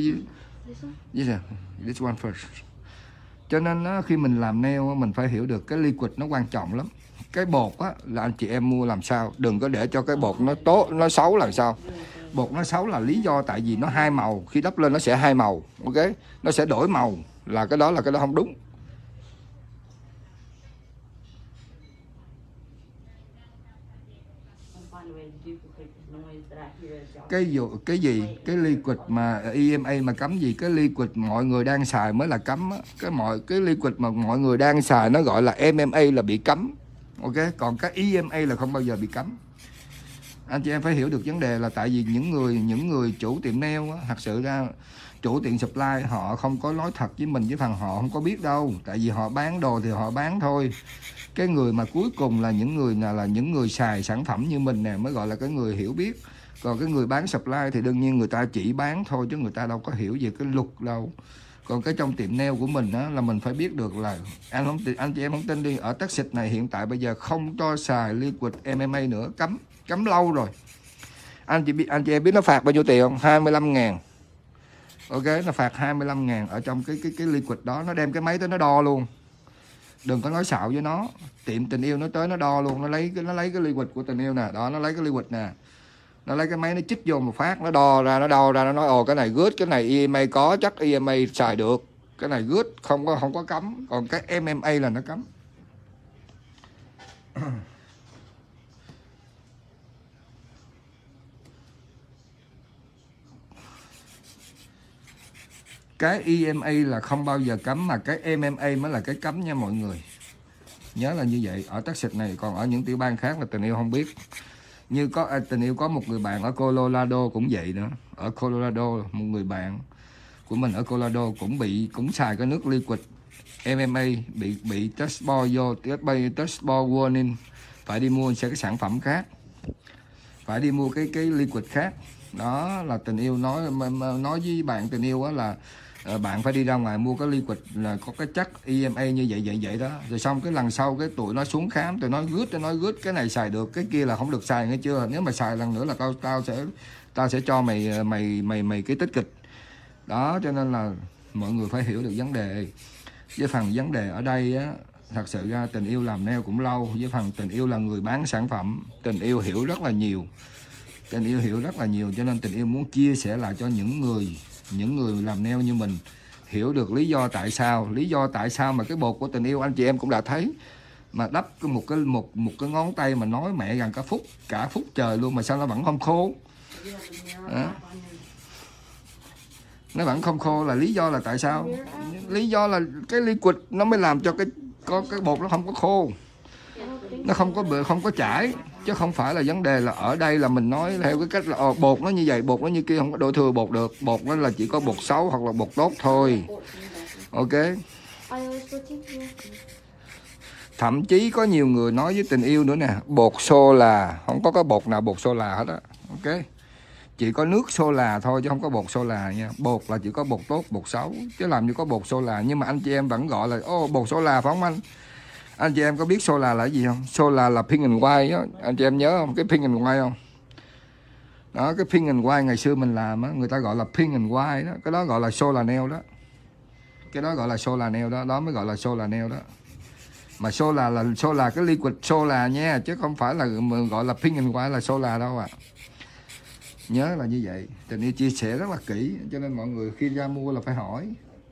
This one first. Cho nên khi mình làm nail mình phải hiểu được cái liquid nó quan trọng lắm. Cái bột á, là anh chị em mua làm sao đừng có để cho cái bột nó tốt, nó xấu làm sao. Bột nó xấu là lý do tại vì nó hai màu, khi đắp lên nó sẽ hai màu, ok, nó sẽ đổi màu, là cái đó không đúng. Cái liquid mà EMA mà cấm gì, cái liquid mọi người đang xài mới là cấm á. Cái liquid mà mọi người đang xài nó gọi là MMA là bị cấm, ok, còn cái EMA là không bao giờ bị cấm. Anh chị em phải hiểu được vấn đề là tại vì những người chủ tiệm nail á, thật sự ra chủ tiệm supply họ không có nói thật với mình, với phần họ không có biết đâu. Tại vì họ bán đồ thì họ bán thôi. Cái người mà cuối cùng là những người nào là những người xài sản phẩm như mình nè mới gọi là cái người hiểu biết. Còn cái người bán supply thì đương nhiên người ta chỉ bán thôi chứ người ta đâu có hiểu về cái luật đâu. Còn cái trong tiệm nail của mình á, là mình phải biết được là anh chị em không tin đi, ở Texas này hiện tại bây giờ không cho xài liquid MMA nữa, cấm lâu rồi. Anh chị em biết nó phạt bao nhiêu tiền không? 25.000. Ok, nó phạt 25.000 ở trong cái liquid đó. Nó đem cái máy tới nó đo luôn. Đừng có nói xạo với nó. Tiệm tình yêu nó tới nó đo luôn. Nó lấy cái liquid của tình yêu nè. Đó, nó lấy cái liquid nè. Nó lấy cái máy nó chích vô một phát. Nó đo ra nó nói cái này good, cái này EMA có, chắc EMA xài được. Cái này good, không có cấm. Còn cái MMA là nó cấm. Cái EMA là không bao giờ cấm, mà cái MMA mới là cái cấm nha mọi người. Nhớ là như vậy. Ở Texas này, còn ở những tiểu bang khác là tình yêu không biết. Như tình yêu có một người bạn ở Colorado cũng vậy nữa. Ở Colorado một người bạn của mình ở Colorado cũng xài cái nước liquid MMA, bị testball vô, testball warning, phải đi mua cái sản phẩm khác, phải đi mua cái liquid khác. Đó là tình yêu nói với bạn tình yêu á là bạn phải đi ra ngoài mua cái liquid là có cái chất EMA như vậy đó. Rồi xong cái lần sau cái tụi nó xuống khám, tụi nó gứt cái này xài được, cái kia là không được xài, nghe chưa? Nếu mà xài lần nữa là tao sẽ cho mày cái tích kịch. Đó cho nên là mọi người phải hiểu được vấn đề. Với phần vấn đề ở đây á, thật sự ra tình yêu làm nail cũng lâu, với phần tình yêu là người bán sản phẩm, tình yêu hiểu rất là nhiều. Tình yêu hiểu rất là nhiều, cho nên tình yêu muốn chia sẻ lại cho những người làm nail như mình hiểu được lý do tại sao mà cái bột của tình yêu anh chị em cũng đã thấy mà đắp một cái ngón tay mà nói mẹ gần cả phút trời luôn mà sao nó vẫn không khô. Đó. Nó vẫn không khô là lý do là tại sao? Lý do là cái liquid nó mới làm cho cái bột nó không có khô, nó không có chảy, chứ không phải là vấn đề là ở đây là mình nói theo cái cách là bột nó như vậy, bột nó như kia, không có đổ thừa bột được. Bột nó là chỉ có bột xấu hoặc là bột tốt thôi. Ok. Thậm chí có nhiều người nói với tình yêu nữa nè, bột sola, không có cái bột nào bột sola hết á. Ok. Chỉ có nước sola thôi chứ không có bột sola nha. Bột là chỉ có bột tốt, bột xấu, chứ làm như có bột sola. Nhưng mà anh chị em vẫn gọi là bột sola phải không anh? Anh chị em có biết sola là gì không? Sola là pink and white đó. Anh chị em nhớ không? Cái pink and white không? Đó, cái pink and white ngày xưa mình làm á, người ta gọi là pink and white đó. Cái đó gọi là solar nail đó. Cái đó gọi là solar nail đó. Đó mới gọi là solar nail đó. Mà solar là solar cái liquid solar nha, chứ không phải là gọi là pink and white là solar đâu ạ. Nhớ là như vậy. Tình yêu chia sẻ rất là kỹ, cho nên mọi người khi ra mua là phải hỏi.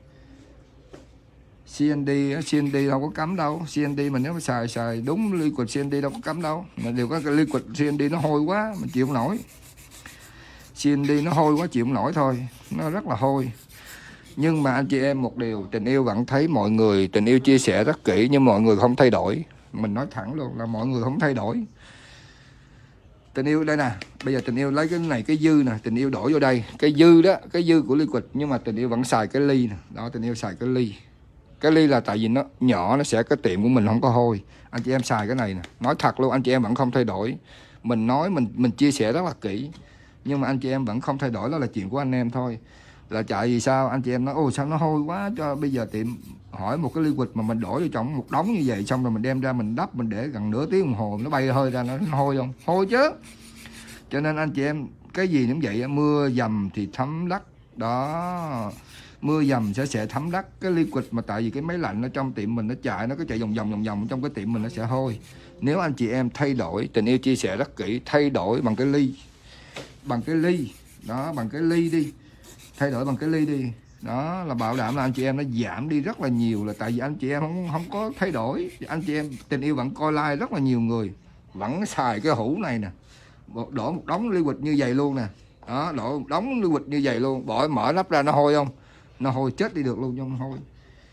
CND đâu có cấm đâu. CND mình nếu mà xài đúng liquid CND đâu có cấm đâu. Mà đều có cái liquid CND nó hôi quá mình chịu không nổi. CND nó hôi quá chịu không nổi thôi. Nó rất là hôi. Nhưng mà anh chị em một điều, tình yêu vẫn thấy mọi người, tình yêu chia sẻ rất kỹ nhưng mọi người không thay đổi. Mình nói thẳng luôn là mọi người không thay đổi. Tình yêu đây nè, bây giờ tình yêu lấy cái này, cái dư nè, tình yêu đổ vô đây, cái dư đó, cái dư của liquid, nhưng mà tình yêu vẫn xài cái ly nè. Đó, tình yêu xài cái ly. Cái ly là tại vì nó nhỏ, nó sẽ cái tiệm của mình không có hôi. Anh chị em xài cái này nè, nói thật luôn, anh chị em vẫn không thay đổi. Mình nói mình chia sẻ rất là kỹ, nhưng mà anh chị em vẫn không thay đổi, đó là chuyện của anh em thôi. Là chạy vì sao anh chị em nói sao nó hôi quá, cho bây giờ tiệm hỏi một cái liquid mà mình đổ vô trong một đống như vậy, xong rồi mình đem ra mình đắp, mình để gần nửa tiếng đồng hồ nó bay hơi ra, nó hôi không? Hôi chứ. Cho nên anh chị em cái gì cũng vậy, mưa dầm thì thấm đất đó, mưa dầm sẽ thấm đất. Cái liquid mà tại vì cái máy lạnh ở trong tiệm mình nó chạy, nó cứ chạy vòng vòng trong cái tiệm mình nó sẽ hôi. Nếu anh chị em thay đổi, tình yêu chia sẻ rất kỹ, thay đổi bằng cái ly đó, bằng cái ly đi, thay đổi bằng cái ly đi. Đó là bảo đảm là anh chị em nó giảm đi rất là nhiều, là tại vì anh chị em không có thay đổi. Anh chị em tình yêu vẫn coi like rất là nhiều người vẫn xài cái hũ này nè, đổ một đống liquid như vậy luôn nè. Đó, đổ một đống liquid như vậy luôn, bỏ mở nắp ra nó hôi không? Nó hôi chết đi được luôn, không hôi.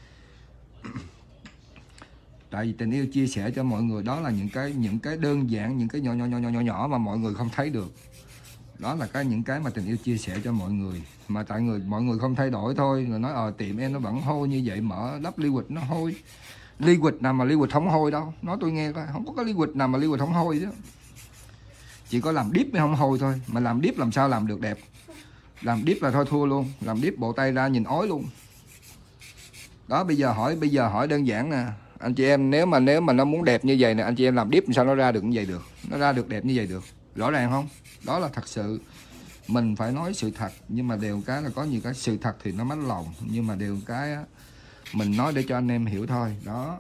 Tại vì tình yêu chia sẻ cho mọi người, đó là những cái đơn giản, những cái nhỏ mà mọi người không thấy được. Đó là những cái mà tình yêu chia sẻ cho mọi người, mà tại mọi người không thay đổi thôi. Rồi nói tiệm em nó vẫn hôi như vậy, mở lắp liquid nó hôi. Liquid nào mà liquid không hôi đâu, nói tôi nghe coi, không có cái liquid nào mà liquid không hôi chứ. Chỉ có làm dip mới không hôi thôi, mà làm dip làm sao làm được đẹp. Làm dip là thôi thua luôn, làm dip bộ tay ra nhìn ói luôn. Đó, bây giờ hỏi đơn giản nè, anh chị em nếu mà nó muốn đẹp như vậy nè, anh chị em làm dip sao nó ra được như vậy được, nó ra được đẹp như vậy được, rõ ràng không? Đó là thật sự, mình phải nói sự thật, nhưng mà đều cái là có nhiều cái sự thật thì nó mất lòng, nhưng mà đều cái á, mình nói để cho anh em hiểu thôi. Đó.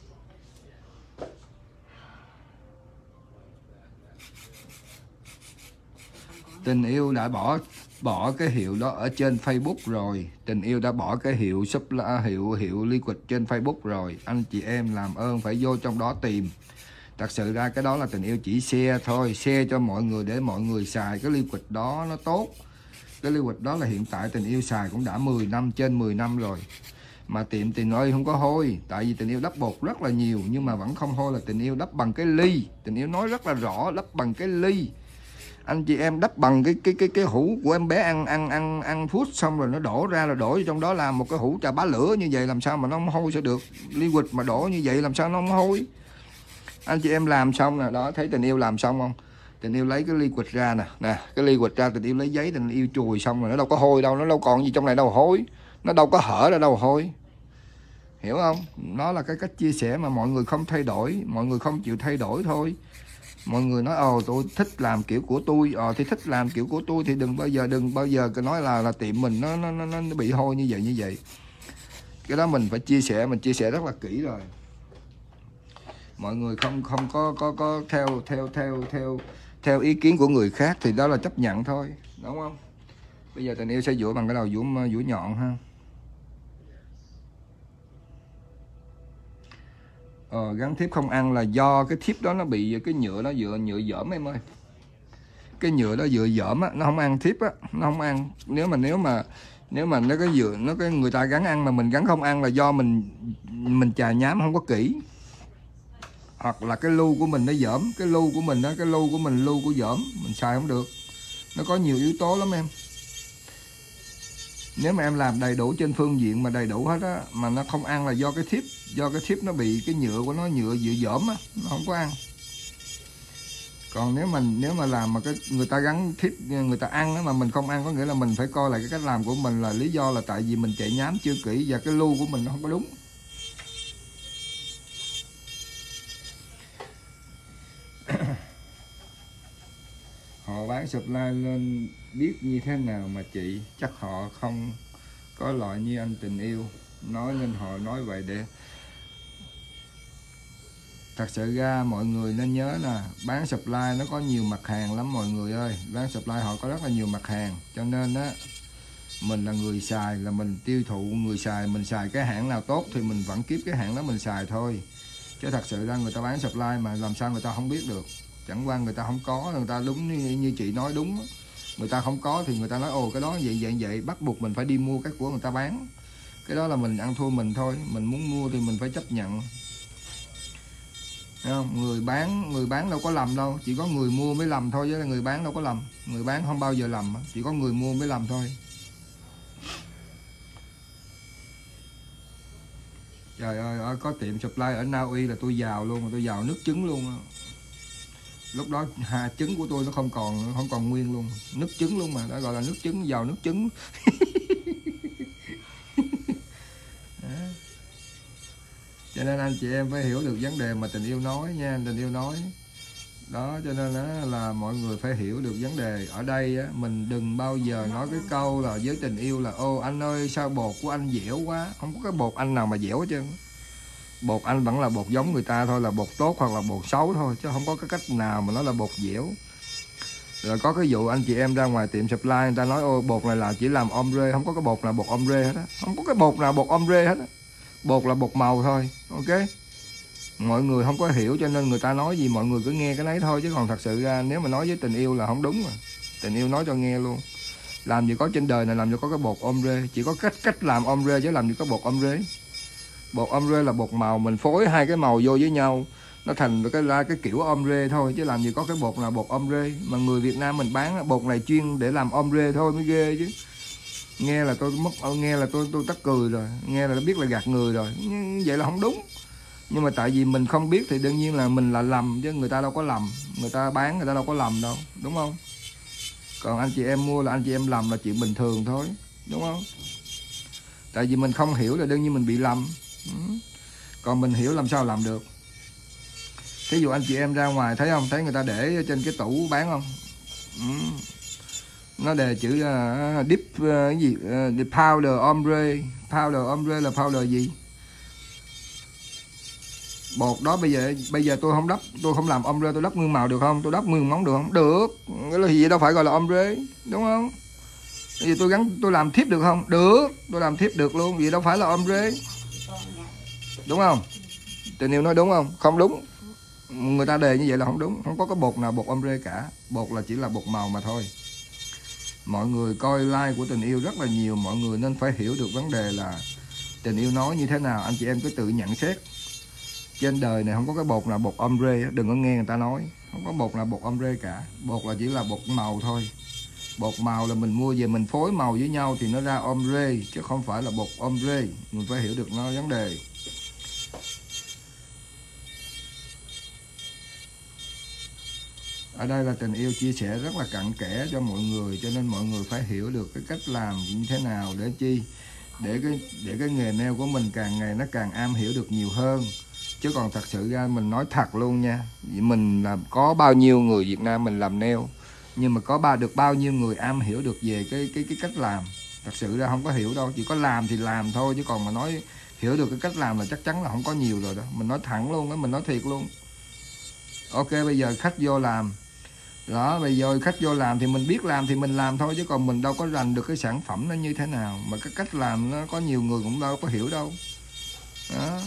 Tình yêu đã bỏ cái hiệu đó ở trên Facebook rồi. Tình yêu đã bỏ cái hiệu hiệu liquid trên Facebook rồi. Anh chị em làm ơn phải vô trong đó tìm. Thật sự ra cái đó là tình yêu chỉ share thôi, share cho mọi người để mọi người xài cái liquid đó nó tốt. Cái liquid đó là hiện tại tình yêu xài cũng đã 10 năm, trên 10 năm rồi. Mà tiệm tình ơi không có hôi, tại vì tình yêu đắp bột rất là nhiều nhưng mà vẫn không hôi, là tình yêu đắp bằng cái ly. Tình yêu nói rất là rõ, đắp bằng cái ly. Anh chị em đắp bằng cái hũ của em bé ăn food xong rồi nó đổ ra, rồi đổ vô trong đó làm một cái hũ trà bá lửa như vậy, làm sao mà nó không hôi sẽ được. Liquid mà đổ như vậy làm sao nó không hôi. Anh chị em làm xong nè, đó thấy tình yêu làm xong không? Tình yêu lấy cái ly quịch ra nè, cái ly quịch ra, tình yêu lấy giấy, tình yêu chùi xong rồi nó đâu có hôi đâu, nó đâu còn gì trong này đâu hôi, nó đâu có hở ra đâu hôi, hiểu không? Nó là cái cách chia sẻ mà mọi người không thay đổi, mọi người không chịu thay đổi thôi. Mọi người nói tôi thích làm kiểu của tôi, thì thích làm kiểu của tôi thì đừng bao giờ nói là tiệm mình nó bị hôi như vậy. Cái đó mình phải chia sẻ, mình chia sẻ rất là kỹ rồi. Mọi người không có theo ý kiến của người khác thì đó là chấp nhận thôi, đúng không? Bây giờ tình yêu sẽ dũa bằng cái đầu dũa nhọn ha. Gắn thiếp không ăn là do cái thiếp đó nó bị cái nhựa nó nhựa dởm em ơi. Cái nhựa đó nhựa dởm á, nó không ăn thiếp á, nó không ăn. Nếu mà nó cái nhựa nó cái người ta gắn ăn mà mình gắn không ăn là do mình chà nhám không có kỹ. Hoặc là cái lu của mình nó dởm, cái lu của mình đó, lu của dởm, mình xài không được. Nó có nhiều yếu tố lắm em. Nếu mà em làm đầy đủ trên phương diện mà đầy đủ hết á, mà nó không ăn là do cái thiếp nó bị cái nhựa của nó nhựa dởm á, nó không có ăn. Còn nếu mà làm mà cái người ta gắn thiếp người ta ăn á, mà mình không ăn, có nghĩa là mình phải coi lại cái cách làm của mình, là lý do là tại vì mình chạy nhám chưa kỹ và cái lu của mình nó không có đúng. Họ bán supply lên biết như thế nào mà chị? Chắc họ không có loại như anh tình yêu nói nên họ nói vậy. Để thật sự ra mọi người nên nhớ là bán supply nó có nhiều mặt hàng lắm mọi người ơi. Bán supply họ có rất là nhiều mặt hàng, cho nên á mình là người xài là mình tiêu thụ, người xài mình xài cái hãng nào tốt thì mình vẫn kiếp cái hãng đó mình xài thôi. Chứ thật sự ra người ta bán supply mà làm sao người ta không biết được. Chẳng qua người ta không có, người ta đúng như chị nói đúng. Người ta không có thì người ta nói cái đó vậy, bắt buộc mình phải đi mua cái của người ta bán. Cái đó là mình ăn thua mình thôi, mình muốn mua thì mình phải chấp nhận. Thấy không? Người bán đâu có lầm đâu, chỉ có người mua mới lầm thôi, chứ người bán đâu có lầm. Người bán không bao giờ lầm, chỉ có người mua mới lầm thôi. Trời ơi, có tiệm supply ở Na Uy là tôi giàu luôn, tôi giàu nước trứng luôn. Lúc đó trứng của tôi nó không còn nguyên luôn, nước trứng luôn mà, đã gọi là nước trứng, giàu nước trứng. Cho nên anh chị em phải hiểu được vấn đề mà tình yêu nói nha, tình yêu nói đó. Cho nên là mọi người phải hiểu được vấn đề ở đây á. Mình đừng bao giờ nói cái câu là với tình yêu là anh ơi sao bột của anh dẻo quá. Không có cái bột anh nào mà dẻo hết trơn. Bột anh vẫn là bột giống người ta thôi, là bột tốt hoặc là bột xấu thôi, chứ không có cái cách nào mà nó là bột dẻo. Rồi có cái vụ anh chị em ra ngoài tiệm supply người ta nói bột này là chỉ làm ombre, không có cái bột nào bột ombre hết á, không có cái bột nào bột ombre hết á. Bột là bột màu thôi, ok. Mọi người không có hiểu cho nên người ta nói gì mọi người cứ nghe cái đấy thôi, chứ còn thật sự ra nếu mà nói với tình yêu là không đúng rồi. Tình yêu nói cho nghe luôn. Làm gì có trên đời này làm gì có cái bột ombre, chỉ có cách làm ombre chứ làm gì có bột ombre. Bột ombre là bột màu, mình phối hai cái màu vô với nhau nó thành cái kiểu ombre thôi, chứ làm gì có cái bột nào bột ombre. Mà người Việt Nam mình bán bột này chuyên để làm ombre thôi mới ghê chứ. Nghe là tôi tắt cười rồi, nghe là nó biết là gạt người rồi. Vậy là không đúng. Nhưng mà tại vì mình không biết thì đương nhiên là mình là lầm, chứ người ta đâu có lầm. Người ta bán người ta đâu có lầm đâu, đúng không? Còn anh chị em mua là anh chị em lầm là chuyện bình thường thôi, đúng không? Tại vì mình không hiểu là đương nhiên mình bị lầm. Còn mình hiểu làm sao làm được. Thí dụ anh chị em ra ngoài thấy không, thấy người ta để trên cái tủ bán không, nó đề chữ deep cái gì powder ombre. Powder ombre là powder gì? Bột đó bây giờ tôi không làm ombre, tôi đắp nguyên màu được không? Tôi đắp nguyên móng được không? Được. Cái là gì đâu phải gọi là ombre, đúng không? Bây giờ tôi làm thiếp được không? Được. Tôi làm thiếp được luôn, vì đâu phải là ombre, đúng không? Tình yêu nói đúng không? Không đúng. Người ta đề như vậy là không đúng. Không có cái bột nào bột ombre cả. Bột là chỉ là bột màu mà thôi. Mọi người coi like của tình yêu rất là nhiều, mọi người nên phải hiểu được vấn đề là tình yêu nói như thế nào. Anh chị em cứ tự nhận xét. Trên đời này không có cái bột nào bột ombre, đừng có nghe người ta nói. Không có bột nào bột ombre cả. Bột là chỉ là bột màu thôi. Bột màu là mình mua về mình phối màu với nhau thì nó ra ombre, chứ không phải là bột ombre. Mình phải hiểu được nó vấn đề. Ở đây là tình yêu chia sẻ rất là cặn kẽ cho mọi người, cho nên mọi người phải hiểu được cái cách làm như thế nào để chi, để cái nghề nail của mình càng ngày nó càng am hiểu được nhiều hơn. Chứ còn thật sự ra mình nói thật luôn nha, mình là có bao nhiêu người Việt Nam mình làm nail, nhưng mà có được bao nhiêu người am hiểu được về cái cách làm. Thật sự ra không có hiểu đâu, chỉ có làm thì làm thôi, chứ còn mà nói hiểu được cái cách làm là chắc chắn là không có nhiều rồi đó. Mình nói thẳng luôn đó, mình nói thiệt luôn. Ok, bây giờ khách vô làm đó, bây giờ khách vô làm thì mình biết làm thì mình làm thôi, chứ còn mình đâu có rành được cái sản phẩm nó như thế nào, mà cái cách làm nó có nhiều người cũng đâu có hiểu đâu đó.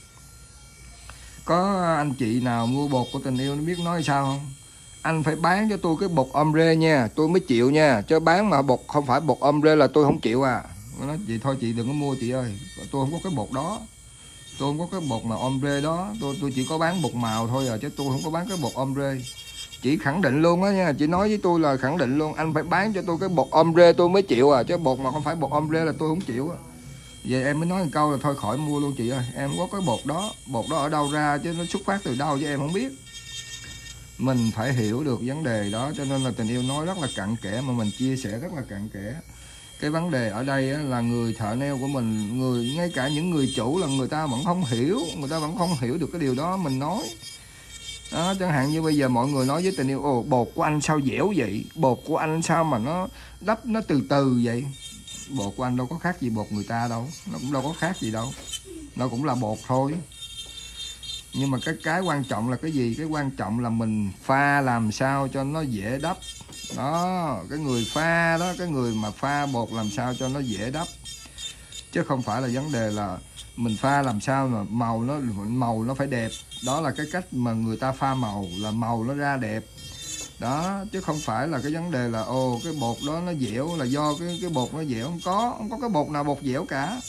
Có anh chị nào mua bột của tình yêu nó biết nói sao không? Anh phải bán cho tôi cái bột ombre nha, tôi mới chịu nha, chứ bán mà bột không phải bột ombre là tôi không chịu à. Nó nói chị thôi chị đừng có mua chị ơi, tôi không có cái bột đó, tôi không có cái bột mà ombre đó, tôi chỉ có bán bột màu thôi à, chứ tôi không có bán cái bột ombre. Chị khẳng định luôn á nha, chị nói với tôi là khẳng định luôn, anh phải bán cho tôi cái bột ombre tôi mới chịu à, chứ bột mà không phải bột ombre là tôi không chịu á. Vậy em mới nói một câu là thôi khỏi mua luôn chị ơi, em không có cái bột đó ở đâu ra, chứ nó xuất phát từ đâu chứ em không biết. Mình phải hiểu được vấn đề đó, cho nên là tình yêu nói rất là cặn kẽ, mà mình chia sẻ rất là cặn kẽ. Cái vấn đề ở đây là người thợ nail của mình, ngay cả những người chủ là người ta vẫn không hiểu, người ta vẫn không hiểu được cái điều đó mình nói đó. Chẳng hạn như bây giờ mọi người nói với tình yêu, ồ bột của anh sao dẻo vậy, bột của anh sao mà nó đắp nó từ từ vậy. Bột của anh đâu có khác gì bột người ta đâu, nó cũng đâu có khác gì đâu, nó cũng là bột thôi. Nhưng mà cái quan trọng là cái gì? Cái quan trọng là mình pha làm sao cho nó dễ đắp đó. Cái người pha đó, cái người mà pha bột làm sao cho nó dễ đắp, chứ không phải là vấn đề là mình pha làm sao mà màu nó phải đẹp. Đó là cái cách mà người ta pha màu, là màu nó ra đẹp đó, chứ không phải là cái vấn đề là ồ cái bột đó nó dẻo là do cái bột nó dẻo. Không có cái bột nào bột dẻo cả.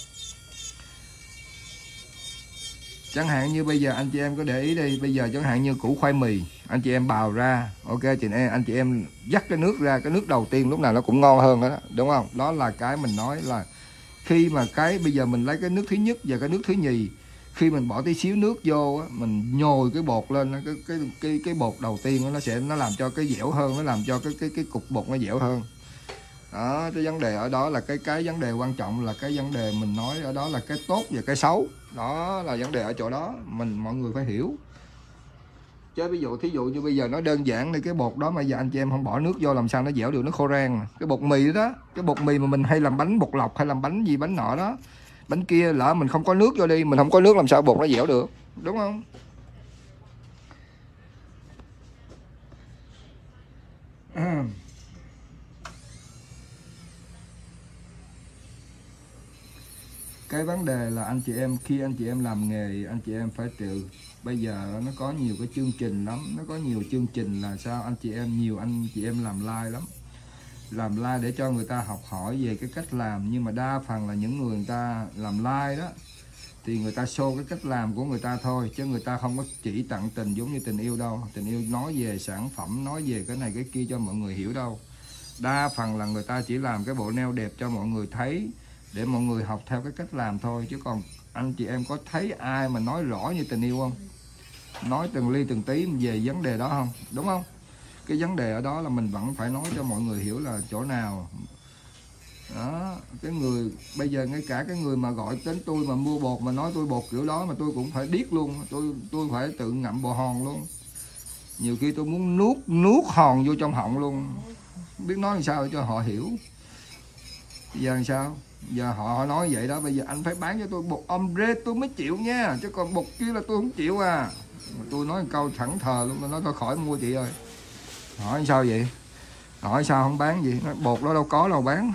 Chẳng hạn như bây giờ anh chị em có để ý đi, bây giờ chẳng hạn như củ khoai mì anh chị em bào ra, ok anh chị em dắt cái nước ra, cái nước đầu tiên lúc nào nó cũng ngon hơn đó, đúng không? Đó là cái mình nói là khi mà bây giờ mình lấy cái nước thứ nhất và cái nước thứ nhì, khi mình bỏ tí xíu nước vô mình nhồi cái bột lên, cái bột đầu tiên nó làm cho cái dẻo hơn, nó làm cho cái cục bột nó dẻo hơn đó. Cái vấn đề ở đó là cái vấn đề quan trọng, là cái vấn đề mình nói ở đó là cái tốt và cái xấu đó, là vấn đề ở chỗ đó mọi người phải hiểu. Chứ thí dụ như bây giờ nó đơn giản thì cái bột đó mà giờ anh chị em không bỏ nước vô làm sao nó dẻo được, nó khô rang. Cái bột mì đó, cái bột mì mà mình hay làm bánh bột lọc hay làm bánh gì bánh nọ đó, bánh kia, lỡ mình không có nước vô đi, mình không có nước làm sao bột nó dẻo được, đúng không? Cái vấn đề là anh chị em, khi anh chị em làm nghề, anh chị em phải bây giờ nó có nhiều cái chương trình lắm, nó có nhiều chương trình là sao anh chị em làm like lắm, làm like để cho người ta học hỏi về cái cách làm. Nhưng mà đa phần là những người ta làm like đó thì người ta show cái cách làm của người ta thôi, chứ người ta không có chỉ tận tình giống như tình yêu đâu. Tình yêu nói về sản phẩm, nói về cái này cái kia cho mọi người hiểu đâu. Đa phần là người ta chỉ làm cái bộ nail đẹp cho mọi người thấy, để mọi người học theo cái cách làm thôi. Chứ còn anh chị em có thấy ai mà nói rõ như tình yêu không? Nói từng ly từng tí về vấn đề đó không? Đúng không? Cái vấn đề ở đó là mình vẫn phải nói cho mọi người hiểu là chỗ nào đó. Cái người bây giờ ngay cả cái người mà gọi đến tôi mà mua bột mà nói tôi bột kiểu đó mà tôi cũng phải điếc luôn, tôi phải tự ngậm bồ hòn luôn. Nhiều khi tôi muốn nuốt hòn vô trong họng luôn, biết nói làm sao để cho họ hiểu. Bây giờ làm sao? Giờ họ nói vậy đó, bây giờ anh phải bán cho tôi bột ombre tôi mới chịu nha, chứ còn bột kia là tôi không chịu à. Tôi nói một câu thẳng thờ luôn, tôi nói thôi khỏi mua chị ơi. Hỏi sao vậy? Hỏi sao không bán gì? Nói, bột đó đâu có đâu bán.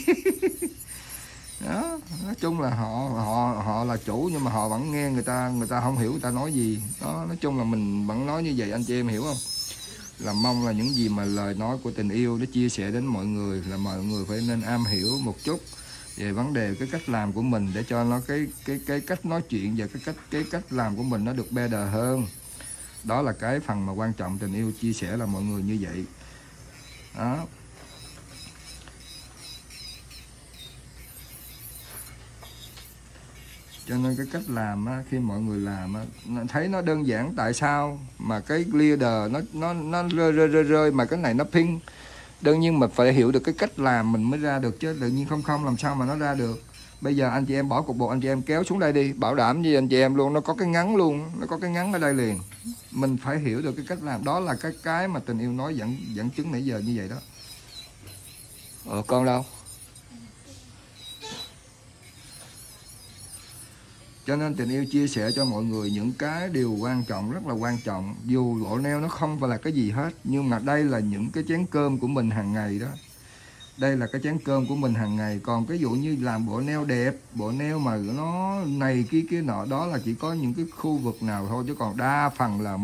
Đó, nói chung là họ là chủ, nhưng mà họ vẫn nghe người ta không hiểu người ta nói gì đó. Nói chung là mình vẫn nói như vậy, anh chị em hiểu không? Là mong là những gì mà lời nói của tình yêu nó chia sẻ đến mọi người, là mọi người phải nên am hiểu một chút về vấn đề cái cách làm của mình, để cho nó cái cách nói chuyện và cái cách làm của mình nó được better hơn. Đó là cái phần mà quan trọng tình yêu chia sẻ là mọi người như vậy đó. Cho nên cái cách làm á, khi mọi người làm á, thấy nó đơn giản, tại sao mà cái glider nó rơi mà cái này nó pink. Đương nhiên mà phải hiểu được cái cách làm mình mới ra được, chứ tự nhiên không làm sao mà nó ra được. Bây giờ anh chị em bỏ cục bột, anh chị em kéo xuống đây đi, bảo đảm với anh chị em luôn, nó có cái ngắn luôn, nó có cái ngắn ở đây liền. Mình phải hiểu được cái cách làm, đó là cái mà tình yêu nói dẫn chứng nãy giờ như vậy đó. Con đâu? Cho nên tình yêu chia sẻ cho mọi người những cái điều quan trọng, rất là quan trọng. Dù bộ neo nó không phải là cái gì hết, nhưng mà đây là những cái chén cơm của mình hàng ngày đó. Đây là cái chén cơm của mình hàng ngày. Còn cái dụ như làm bộ neo đẹp, bộ neo mà nó này kia nọ, đó là chỉ có những cái khu vực nào thôi. Chứ còn đa phần là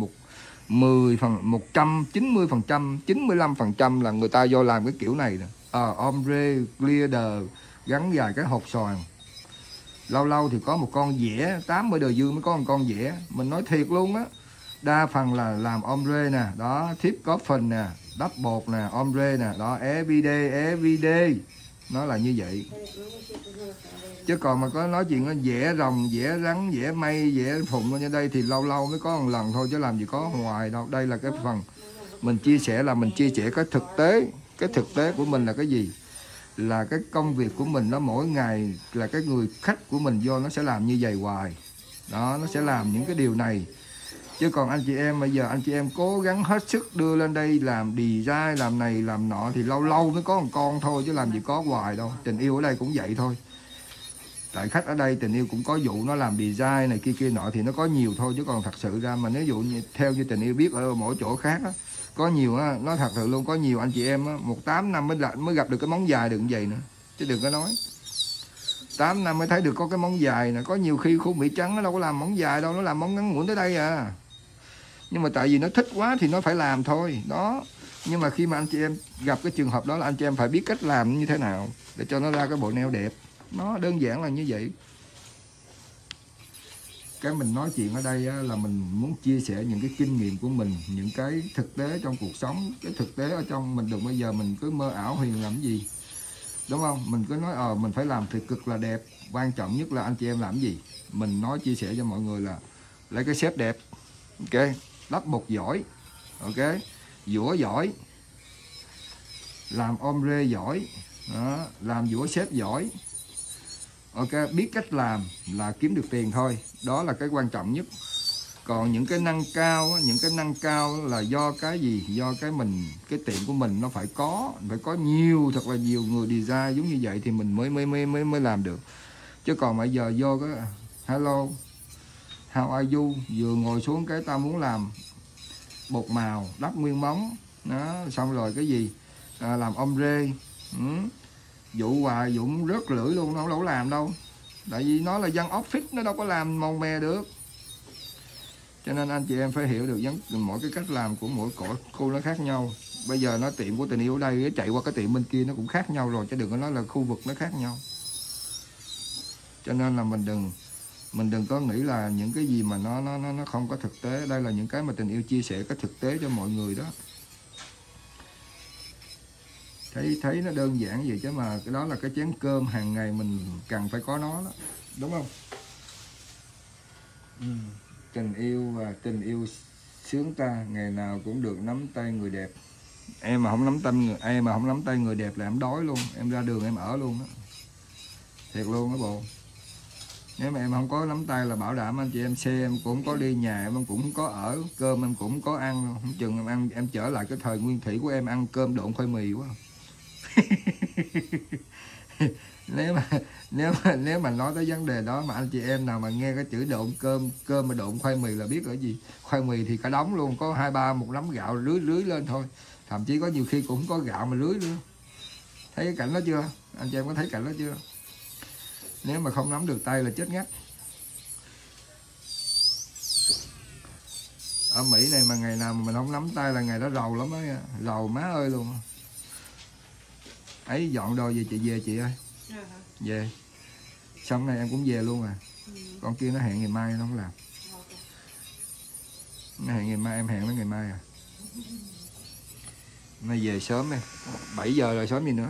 190%, 95% là người ta vô làm cái kiểu này nè. Ombre, glider, gắn vài cái hột xoàn. Lâu lâu thì có một con dẻ, 80 đời dương mới có một con dẻ. Mình nói thiệt luôn á. Đa phần là làm ombre nè, đó, tip coffin nè, đắp bột nè, ombre nè, đó, everyday. Nó là như vậy. Chứ còn mà có nói chuyện nó vẽ rồng, vẽ rắn, vẽ mây, vẽ phụng như đây thì lâu lâu mới có một lần thôi, chứ làm gì có hoài đâu. Đây là cái phần mình chia sẻ, là mình chia sẻ cái thực tế. Cái thực tế của mình là cái gì? Là cái công việc của mình nó mỗi ngày là cái người khách của mình vô nó sẽ làm như vậy hoài. Đó, nó sẽ làm những cái điều này. Chứ còn anh chị em bây giờ anh chị em cố gắng hết sức đưa lên đây làm design, làm này làm nọ thì lâu lâu mới có một con thôi, chứ làm gì có hoài đâu. Tình yêu ở đây cũng vậy thôi. Tại khách ở đây tình yêu cũng có vụ nó làm design này kia nọ thì nó có nhiều thôi, chứ còn thật sự ra mà nếu dụ như theo như tình yêu biết ở mỗi chỗ khác á, có nhiều á, nó thật sự luôn, có nhiều anh chị em á 18 năm mới gặp được cái móng dài được như vậy nữa, chứ đừng có nói 8 năm mới thấy được có cái móng dài nè. Có nhiều khi khu Mỹ trắng nó đâu có làm móng dài đâu, nó làm móng ngắn ngủn tới đây à. Nhưng mà tại vì nó thích quá thì nó phải làm thôi đó. Nhưng mà khi mà anh chị em gặp cái trường hợp đó là anh chị em phải biết cách làm như thế nào để cho nó ra cái bộ neo đẹp. Nó đơn giản là như vậy. Cái mình nói chuyện ở đây là mình muốn chia sẻ những cái kinh nghiệm của mình, những cái thực tế trong cuộc sống. Cái thực tế ở trong mình, đừng bây giờ mình cứ mơ ảo huyền làm gì, đúng không? Mình cứ nói mình phải làm thì cực là đẹp. Quan trọng nhất là anh chị em làm gì. Mình nói chia sẻ cho mọi người là lấy cái xếp đẹp, ok, đắp bột giỏi, ok, dũa giỏi, làm ombre giỏi đó, làm dũa xếp giỏi, ok, biết cách làm là kiếm được tiền thôi. Đó là cái quan trọng nhất. Còn những cái nâng cao, những cái nâng cao là do cái gì? Do cái mình, cái tiệm của mình nó phải có nhiều, thật là nhiều người design giống như vậy thì mình mới làm được. Chứ còn bây giờ vô cái hello, how are you, vừa ngồi xuống cái tao muốn làm bột màu, đắp nguyên móng đó, xong rồi cái gì làm ombre, dụ hoài dụ rớt lưỡi luôn, nó đâu có làm đâu. Tại vì nó là dân office, nó đâu có làm màu mè được. Cho nên anh chị em phải hiểu được mỗi cái cách làm của mỗi khu nó khác nhau. Bây giờ nó tiệm của tình yêu ở đây chạy qua cái tiệm bên kia nó cũng khác nhau rồi, chứ đừng có nói là khu vực nó khác nhau. Cho nên là mình đừng có nghĩ là những cái gì mà nó không có thực tế. Đây là những cái mà tình yêu chia sẻ cái thực tế cho mọi người đó. Thấy nó đơn giản vậy chứ mà cái đó là cái chén cơm hàng ngày mình cần phải có nó đó, đúng không? Tình yêu và tình yêu sướng ta, ngày nào cũng được nắm tay người đẹp. Em mà không nắm tay người đẹp là em đói luôn, em ra đường em ở luôn đó. Thiệt luôn đó bộ. Nếu mà em không có nắm tay là bảo đảm anh chị em xe em cũng có đi, nhà em cũng không có ở, cơm em cũng có ăn. Không chừng em trở lại cái thời nguyên thủy của em ăn cơm độn khoai mì quá. Nếu mà nói tới vấn đề đó mà anh chị em nào mà nghe cái chữ độn cơm mà độn khoai mì là biết ở gì. Khoai mì thì cả đống luôn, có 2-3 một nắm gạo rưới lên thôi, thậm chí có nhiều khi cũng không có gạo mà rưới nữa. Thấy cái cảnh đó chưa? Anh chị em có thấy cảnh đó chưa? Nếu mà không nắm được tay là chết ngắt. Ở Mỹ này mà ngày nào mà mình không nắm tay là ngày đó rầu lắm á, rầu má ơi luôn. Ấy dọn đồ về chị, về chị ơi. Về. Xong này em cũng về luôn à. Con kia nó hẹn ngày mai nó không làm. Nó hẹn ngày mai, em hẹn nó ngày mai à. Nó về sớm em. 7 giờ rồi sớm gì nữa.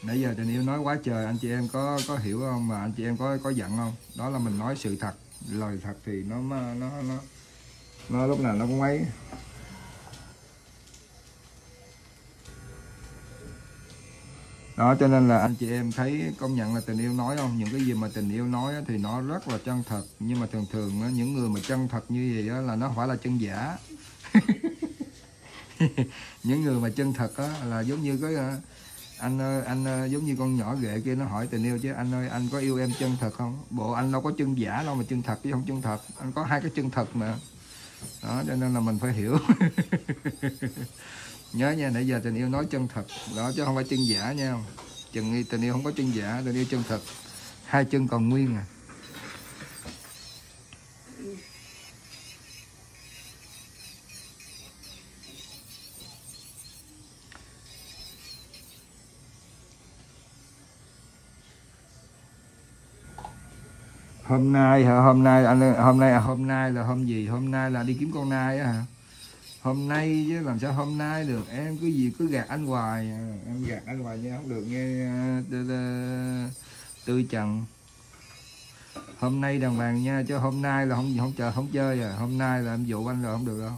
Nãy giờ tình yêu nói quá trời, anh chị em có hiểu không, mà anh chị em có giận không? Đó là mình nói sự thật, lời thật thì nó lúc nào nó cũng mấy. Đó cho nên là anh chị em thấy công nhận là tình yêu nói không, những cái gì mà tình yêu nói thì nó rất là chân thật, nhưng mà thường thường những người mà chân thật như vậy là nó phải là chân giả. Những người mà chân thật là giống như cái anh ơi, anh giống như con nhỏ ghệ kia nó hỏi tình yêu chứ anh ơi anh có yêu em chân thật không, bộ anh đâu có chân giả đâu mà chân thật chứ không chân thật, anh có hai cái chân thật mà. Đó cho nên là mình phải hiểu. Nhớ nha, nãy giờ tình yêu nói chân thật đó chứ không phải chân giả nha. Tình yêu không có chân giả, tình yêu chân thật, hai chân còn nguyên à. Hôm nay hả? Hôm nay anh hôm nay là hôm gì? Hôm nay là đi kiếm con nai á hả? Hôm nay chứ làm sao hôm nay được, em cứ gì cứ gạt anh hoài à. Em gạt anh hoài nha, không được nghe. Tư Trần hôm nay đàng hoàng nha, chứ hôm nay là không chờ không chơi à. Hôm nay là em dụ anh rồi không được đâu.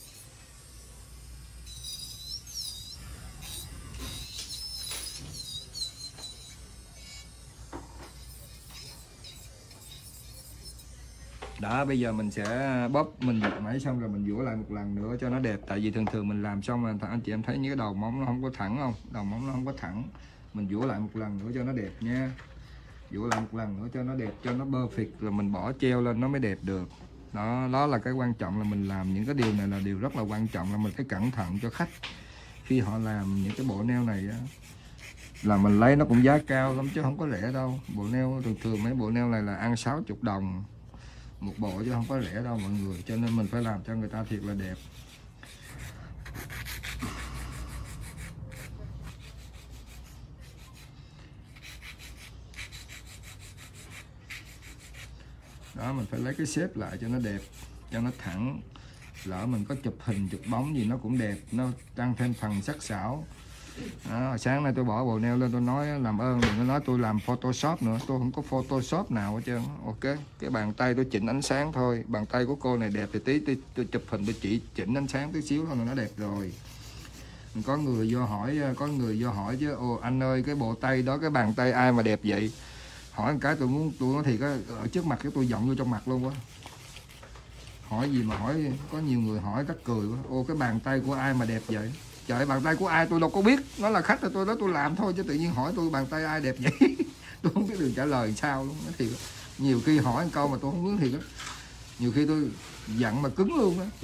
Đó bây giờ mình sẽ bóp, mình giật máy xong rồi mình vũa lại một lần nữa cho nó đẹp. Tại vì thường thường mình làm xong là anh chị em thấy những cái đầu móng nó không có thẳng không, đầu móng nó không có thẳng, mình vũa lại một lần nữa cho nó đẹp nha. Vũa lại một lần nữa cho nó đẹp, cho nó perfect rồi mình bỏ treo lên nó mới đẹp được. Đó là cái quan trọng, là mình làm những cái điều này là điều rất là quan trọng, là mình phải cẩn thận cho khách khi họ làm những cái bộ nail này á, là mình lấy nó cũng giá cao lắm chứ không có rẻ đâu. Bộ nail thường mấy bộ nail này là ăn 60 đồng một bộ chứ không có rẻ đâu mọi người, cho nên mình phải làm cho người ta thiệt là đẹp. Đó mình phải lấy cái xếp lại cho nó đẹp, cho nó thẳng, lỡ mình có chụp hình chụp bóng gì nó cũng đẹp, nó tăng thêm phần sắc sảo. Đó, sáng nay tôi bỏ bộ nail lên tôi nói làm ơn đừng có nói tôi làm Photoshop nữa, tôi không có Photoshop nào hết trơn. Ok, cái bàn tay tôi chỉnh ánh sáng thôi, bàn tay của cô này đẹp thì tí tôi chụp hình tôi chỉ chỉnh ánh sáng tí xíu thôi là nó đẹp rồi. Có người vô hỏi chứ ồ anh ơi cái bộ tay đó, cái bàn tay ai mà đẹp vậy, hỏi một cái tôi nói thiệt á, ở trước mặt cái tôi giọng vô trong mặt luôn quá. Hỏi gì mà hỏi, có nhiều người hỏi cắt cười quá. Ô cái bàn tay của ai mà đẹp vậy? Trời, bàn tay của ai tôi đâu có biết, nó là khách tôi đó tôi làm thôi chứ tự nhiên hỏi tôi bàn tay ai đẹp vậy. Tôi không biết đường trả lời sao luôn. Thì nhiều khi hỏi một câu mà tôi không biết thiệt á, nhiều khi tôi giận mà cứng luôn á.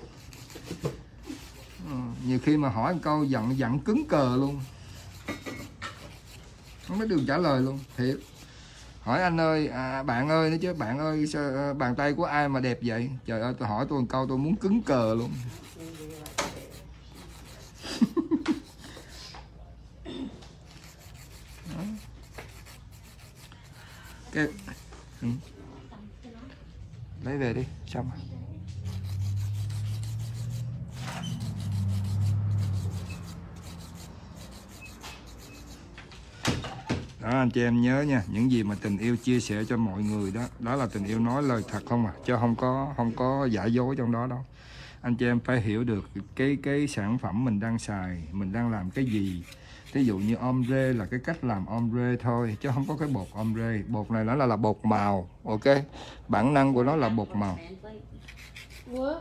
Nhiều khi mà hỏi một câu giận cứng cờ luôn, không biết đường trả lời luôn thiệt. Hỏi anh ơi bạn ơi nữa chứ, bạn ơi sao, bàn tay của ai mà đẹp vậy? Trời ơi tôi hỏi tôi một câu tôi muốn cứng cờ luôn. Cái lấy về đi xong rồi. Đó anh chị em nhớ nha, những gì mà tình yêu chia sẻ cho mọi người đó là tình yêu nói lời thật không à, chứ không có giả dối trong đó đâu. Anh chị em phải hiểu được cái sản phẩm mình đang xài, mình đang làm cái gì. Ví dụ như ombre là cái cách làm ombre thôi, chứ không có cái bột ombre. Bột này nó là bột màu, ok? Bản năng của nó là bột màu. What?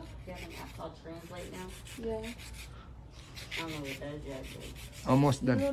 Almost done.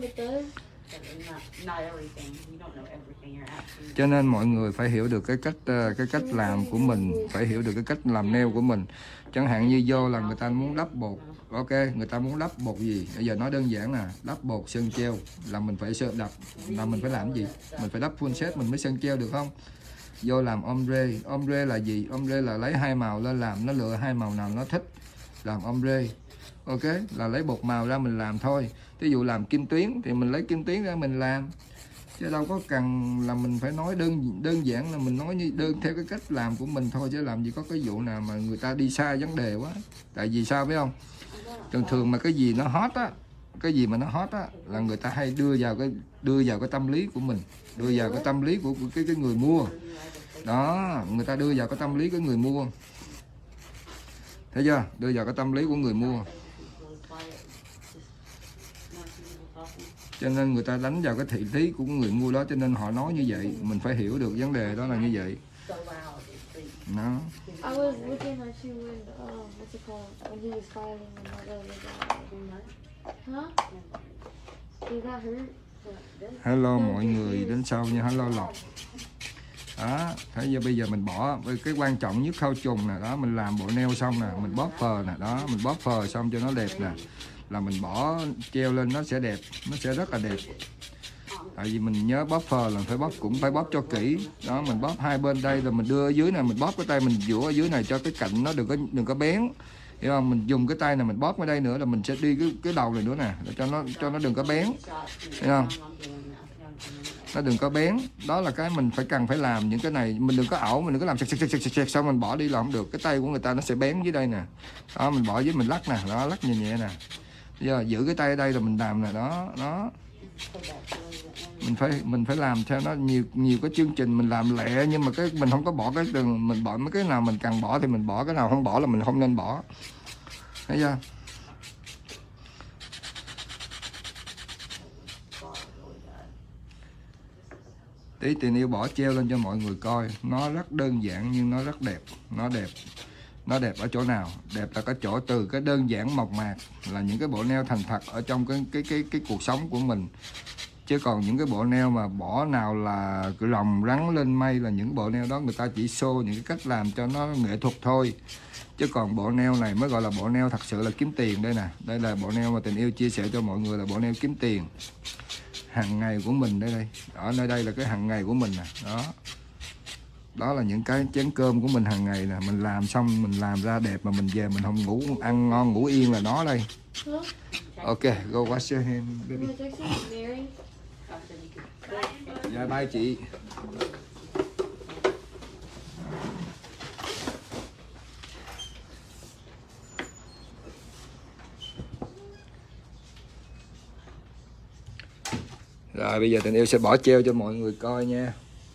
Cho nên mọi người phải hiểu được cái cách làm của mình, phải hiểu được cái cách làm nail của mình. Chẳng hạn như vô là người ta muốn lắp bột, ok, người ta muốn lắp bột gì? Bây giờ nói đơn giản là lắp bột sơn treo là mình phải đập, là mình phải làm gì? Mình phải đắp full set mình mới sơn treo được không? Vô làm ombre là gì? Ombre là lấy hai màu lên làm, nó lựa hai màu nào nó thích làm ombre. Ok, là lấy bột màu ra mình làm thôi. Ví dụ làm kim tuyến thì mình lấy kim tuyến ra mình làm, chứ đâu có cần là mình phải nói đơn giản là mình nói như theo cái cách làm của mình thôi, chứ làm gì có cái vụ nào mà người ta đi xa vấn đề quá. Tại vì sao biết không? Thường mà cái gì nó hot á, cái gì mà nó hot á là người ta hay đưa vào cái tâm lý của mình, đưa vào cái tâm lý của cái người mua đó, người ta đưa vào cái tâm lý của người mua, thấy chưa, đưa vào cái tâm lý của người mua, cho nên người ta đánh vào cái thị lý của người mua đó, cho nên họ nói như vậy. Mình phải hiểu được vấn đề đó là như vậy đó. I was looking at you when, what's it called? When he was filing and my dad was huh? He got hurt. Hello mọi người đến sau nha, hello Lộc. Đó, thấy giờ bây giờ mình bỏ cái quan trọng nhất khâu trùng nè, đó mình làm bộ nail xong nè, mình bóp phờ nè, đó mình bóp phờ xong cho nó đẹp nè, là mình bỏ treo lên nó sẽ đẹp, nó sẽ rất là đẹp. Tại vì mình nhớ bóp phờ là cũng phải bóp cho kỹ. Đó mình bóp hai bên đây rồi mình đưa ở dưới này, mình bóp cái tay mình vỗ ở dưới này cho cái cạnh nó đừng có bén. Hiểu không? Mình dùng cái tay này mình bóp ở đây nữa là mình sẽ đi cái đầu này nữa nè, để cho nó đừng có bén. Hiểu không? Nó đừng có bén. Đó là cái mình cần phải làm những cái này, mình đừng có ẩu, mình đừng có làm sẹt xong mình bỏ đi là không được. Cái tay của người ta nó sẽ bén dưới đây nè. Đó mình bỏ dưới mình lắc nè, đó lắc nhẹ nhẹ nè. Bây giờ giữ cái tay ở đây rồi mình làm nè, đó. Mình phải làm theo nó nhiều cái chương trình, mình làm lẹ nhưng mà mình không có bỏ cái đường, mình bỏ mấy cái nào mình cần bỏ thì mình bỏ, cái nào không bỏ là mình không nên bỏ. Thấy chưa? Tí Tình Yêu bỏ treo lên cho mọi người coi, nó rất đơn giản nhưng nó rất đẹp, nó đẹp ở chỗ nào? Đẹp là cái chỗ từ cái đơn giản mộc mạc là những cái bộ nail thành thật ở trong cái cuộc sống của mình. Chứ còn những cái bộ nail mà bỏ nào là cái lòng rắn lên mây là những bộ nail đó người ta chỉ show những cái cách làm cho nó nghệ thuật thôi. Chứ còn bộ nail này mới gọi là bộ nail thật sự là kiếm tiền. Đây nè, đây là bộ nail mà Tình Yêu chia sẻ cho mọi người, là bộ nail kiếm tiền hàng ngày của mình. Đây ở nơi đây là cái hàng ngày của mình nè, đó là những cái chén cơm của mình hàng ngày nè. Mình làm xong mình làm ra đẹp mà mình về mình không ngủ ăn ngon ngủ yên là nó đây. Ok, go wash your hand baby. Dạ bye chị. Rồi bây giờ Tình Yêu sẽ bỏ treo cho mọi người coi nha.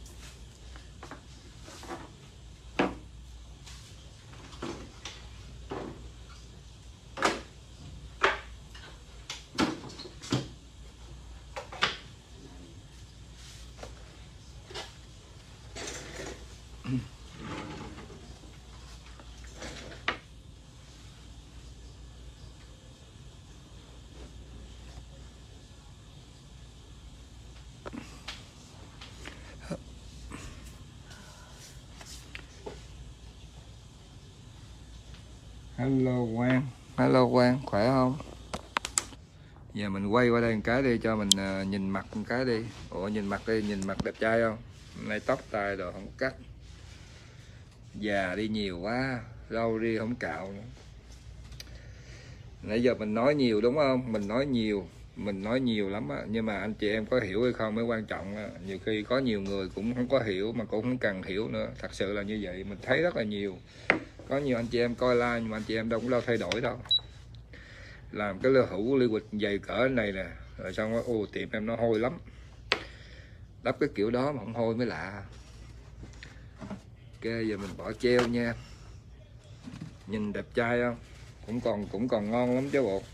Hello Quang, khỏe không? Giờ mình quay qua đây một cái đi cho mình nhìn mặt một cái đi. Ủa nhìn mặt đi, nhìn mặt đẹp trai không? Hôm nay tóc tai đồ không cắt, già đi nhiều quá, râu đi không cạo nữa. Nãy giờ mình nói nhiều đúng không? Mình nói nhiều lắm á, nhưng mà anh chị em có hiểu hay không mới quan trọng á. Nhiều khi có nhiều người cũng không có hiểu mà cũng không cần hiểu nữa, thật sự là như vậy. Mình thấy rất là nhiều, có nhiều anh chị em coi like nhưng mà anh chị em đâu cũng đâu thay đổi đâu. Làm cái hũ ly quịch dày cỡ này nè, rồi xong đó, tiệm em nó hôi lắm, đắp cái kiểu đó mà không hôi mới lạ. Ok, giờ mình bỏ treo nha. Nhìn đẹp trai không? Cũng còn ngon lắm chứ bộ.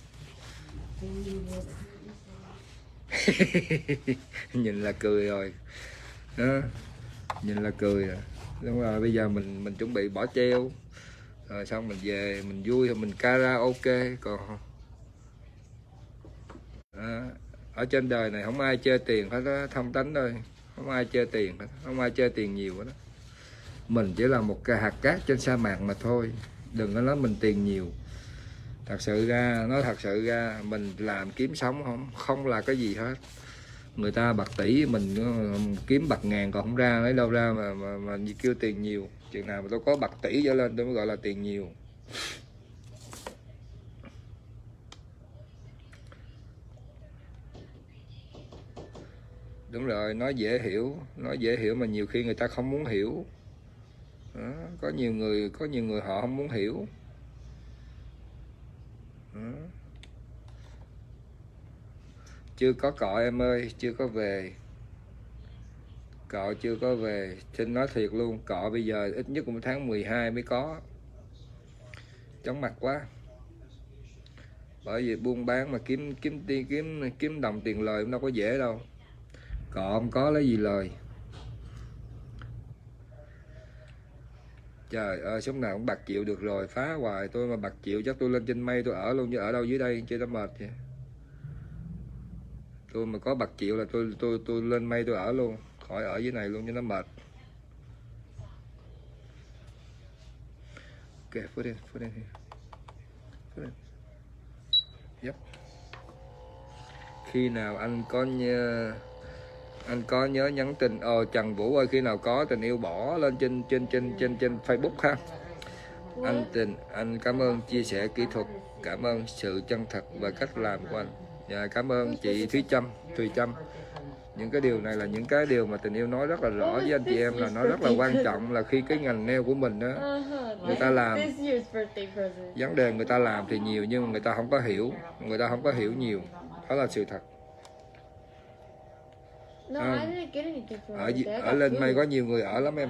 Nhìn là cười rồi đó, nhìn là cười rồi. Đúng rồi, bây giờ mình chuẩn bị bỏ treo rồi xong mình về mình vui thì mình karaoke. Còn ở trên đời này không ai chơi tiền hết đó, thông tánh thôi, không ai chơi tiền hết, không ai chơi tiền nhiều hết đó. Mình chỉ là một cái hạt cát trên sa mạc mà thôi, đừng có nói mình tiền nhiều. Thật sự ra mình làm kiếm sống không là cái gì hết. Người ta bạc tỷ mình kiếm bạc ngàn còn không ra, lấy đâu ra mà kêu tiền nhiều. Chừng nào mà tôi có bạc tỷ trở lên tôi mới gọi là tiền nhiều. Đúng rồi, nói dễ hiểu mà nhiều khi người ta không muốn hiểu đó, có nhiều người họ không muốn hiểu đó. Chưa có cọ em ơi, chưa có về. Cọ chưa có về. Xin nói thiệt luôn, cọ bây giờ ít nhất cũng tháng 12 mới có. Chóng mặt quá. Bởi vì buôn bán mà kiếm đồng tiền lời cũng đâu có dễ đâu. Cọ không có lấy gì lời. Trời ơi, sống nào cũng bạc triệu được rồi, phá hoài. Tôi mà bạc triệu chắc tôi lên trên mây tôi ở luôn, chứ ở đâu dưới đây chơi nó mệt vậy. Tôi mà có bạc triệu là tôi lên mây tôi ở luôn, khỏi ở dưới này luôn cho nó mệt. Ok, put in here. Put in. Yep. Khi nào anh có nhớ nhắn tin Trần Vũ ơi, khi nào có tình yêu bỏ lên trên Facebook ha. Anh cảm ơn chia sẻ kỹ thuật, cảm ơn sự chân thật và cách làm của anh. Dạ, cảm ơn chị Thùy Trâm. Những cái điều này là những cái điều mà tình yêu nói rất là rõ với anh chị em, là nó rất là quan trọng, là khi cái ngành nail của mình đó, người ta làm vấn đề người ta làm thì nhiều nhưng mà người ta không có hiểu nhiều, đó là sự thật. Ở lên mây có nhiều người ở lắm em.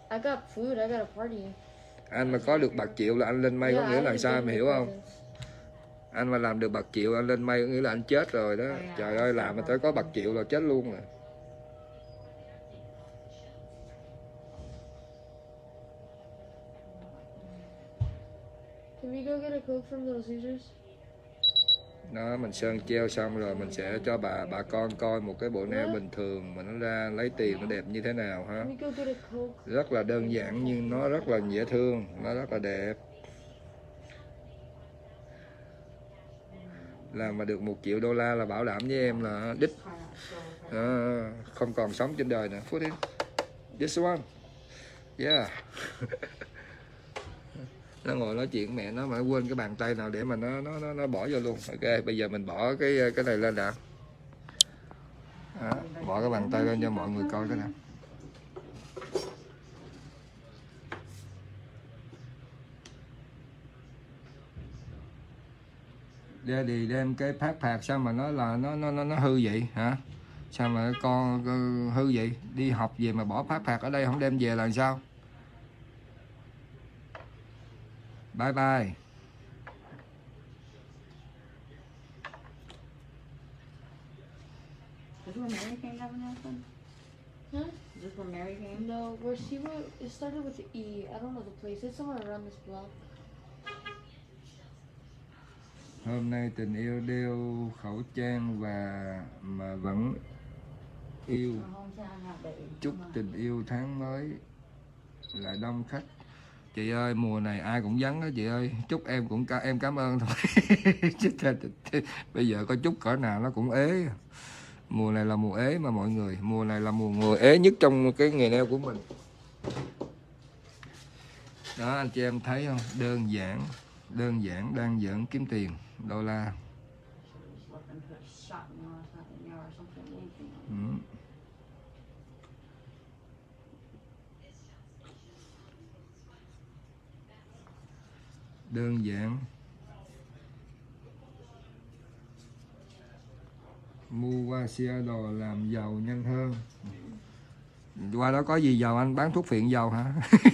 Anh mà có được bạc triệu là anh lên mây, có nghĩa là sao em hiểu không? Anh mà làm được bạc triệu anh lên mây có nghĩa là anh chết rồi đó. Trời ơi, làm mà tới có bạc triệu là chết luôn rồi. Can we go get a Coke from Little Caesars? Đó, mình sơn treo xong rồi mình sẽ cho bà con coi một cái bộ nail bình thường mà nó ra lấy tiền nó đẹp như thế nào ha. Rất là đơn giản nhưng nó rất là dễ thương, nó rất là đẹp. Làm mà được $1 triệu là bảo đảm với em là đích không còn sống trên đời nữa. Put in this one. Yeah. Nó ngồi nói chuyện mẹ nó mà quên cái bàn tay nào để mà nó bỏ vô luôn. Ok, bây giờ mình bỏ cái này lên đã. Bỏ cái bàn tay lên cho mọi người coi cái nào. Daddy đem cái phát phạt sao mà nó hư vậy hả? Sao mà con hư vậy? Đi học về mà bỏ phát phạt ở đây không đem về là sao? Bye bye. Is this where Mary came having her son? Huh? Is this where Mary came? No, where she went, it started with the E. I don't know the place. It's somewhere around this block. Hôm nay tình yêu đeo khẩu trang mà vẫn yêu. Chúc tình yêu tháng mới lại đông khách. Chị ơi, mùa này ai cũng vắng đó chị ơi. Chúc em cũng em cảm ơn thôi. Bây giờ có chúc cỡ nào nó cũng ế. Mùa này là mùa ế mà mọi người. Mùa này là mùa ế nhất trong cái nghề nail của mình. Đó, anh chị em thấy không? Đơn giản đang giỡn kiếm tiền $. Đơn giản. Mua qua Seattle làm giàu nhanh hơn. Qua đó có gì giàu anh? Bán thuốc phiện giàu hả?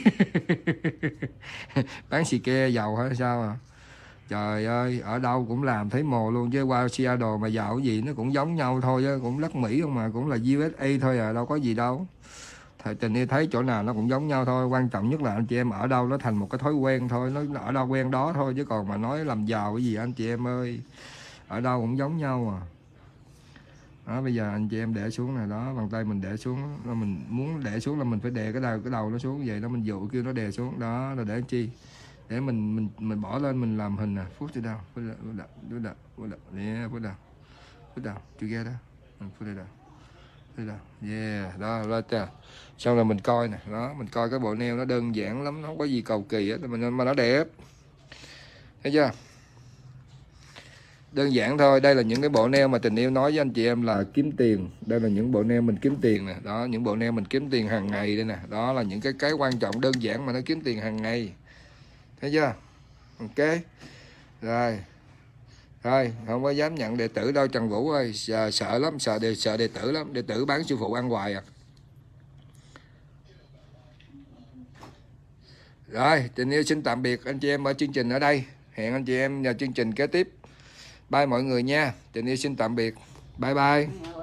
Bán xì ke giàu hả sao à? Trời ơi, ở đâu cũng làm thấy mồ luôn, chứ qua Seattle mà giàu cái gì nó cũng giống nhau thôi, chứ cũng đất Mỹ không mà, cũng là USA thôi à, đâu có gì đâu. Thời tình yêu thấy chỗ nào nó cũng giống nhau thôi, quan trọng nhất là anh chị em ở đâu nó thành một cái thói quen thôi, nó ở đâu quen đó thôi, chứ còn mà nói làm giàu cái gì anh chị em ơi, ở đâu cũng giống nhau à. Đó, bây giờ anh chị em để xuống này đó, bàn tay mình để xuống, mình muốn để xuống là mình phải đè cái đầu nó xuống vậy đó, mình dụ kêu nó đè xuống đó là để chi, để mình bỏ lên mình làm hình nè, put it down, put down together, put it down, yeah, đó lên chưa, xong rồi mình coi nè, đó mình coi cái bộ nail nó đơn giản lắm, nó không có gì cầu kỳ hết, mà nó đẹp, thấy chưa? Đơn giản thôi. Đây là những cái bộ nail mà tình yêu nói với anh chị em là kiếm tiền. Đây là những bộ nail mình kiếm tiền nè. Đó, những bộ nail mình kiếm tiền hàng ngày đây nè. Đó là những cái quan trọng đơn giản mà nó kiếm tiền hàng ngày. Thấy chưa? Ok. Rồi. Thôi không có dám nhận đệ tử đâu Trần Vũ ơi, sợ lắm, sợ đệ tử lắm, đệ tử bán sư phụ ăn hoài à. Rồi Tình Yêu xin tạm biệt anh chị em ở chương trình ở đây, hẹn anh chị em vào chương trình kế tiếp. Bye mọi người nha, Tình Yêu xin tạm biệt, bye bye.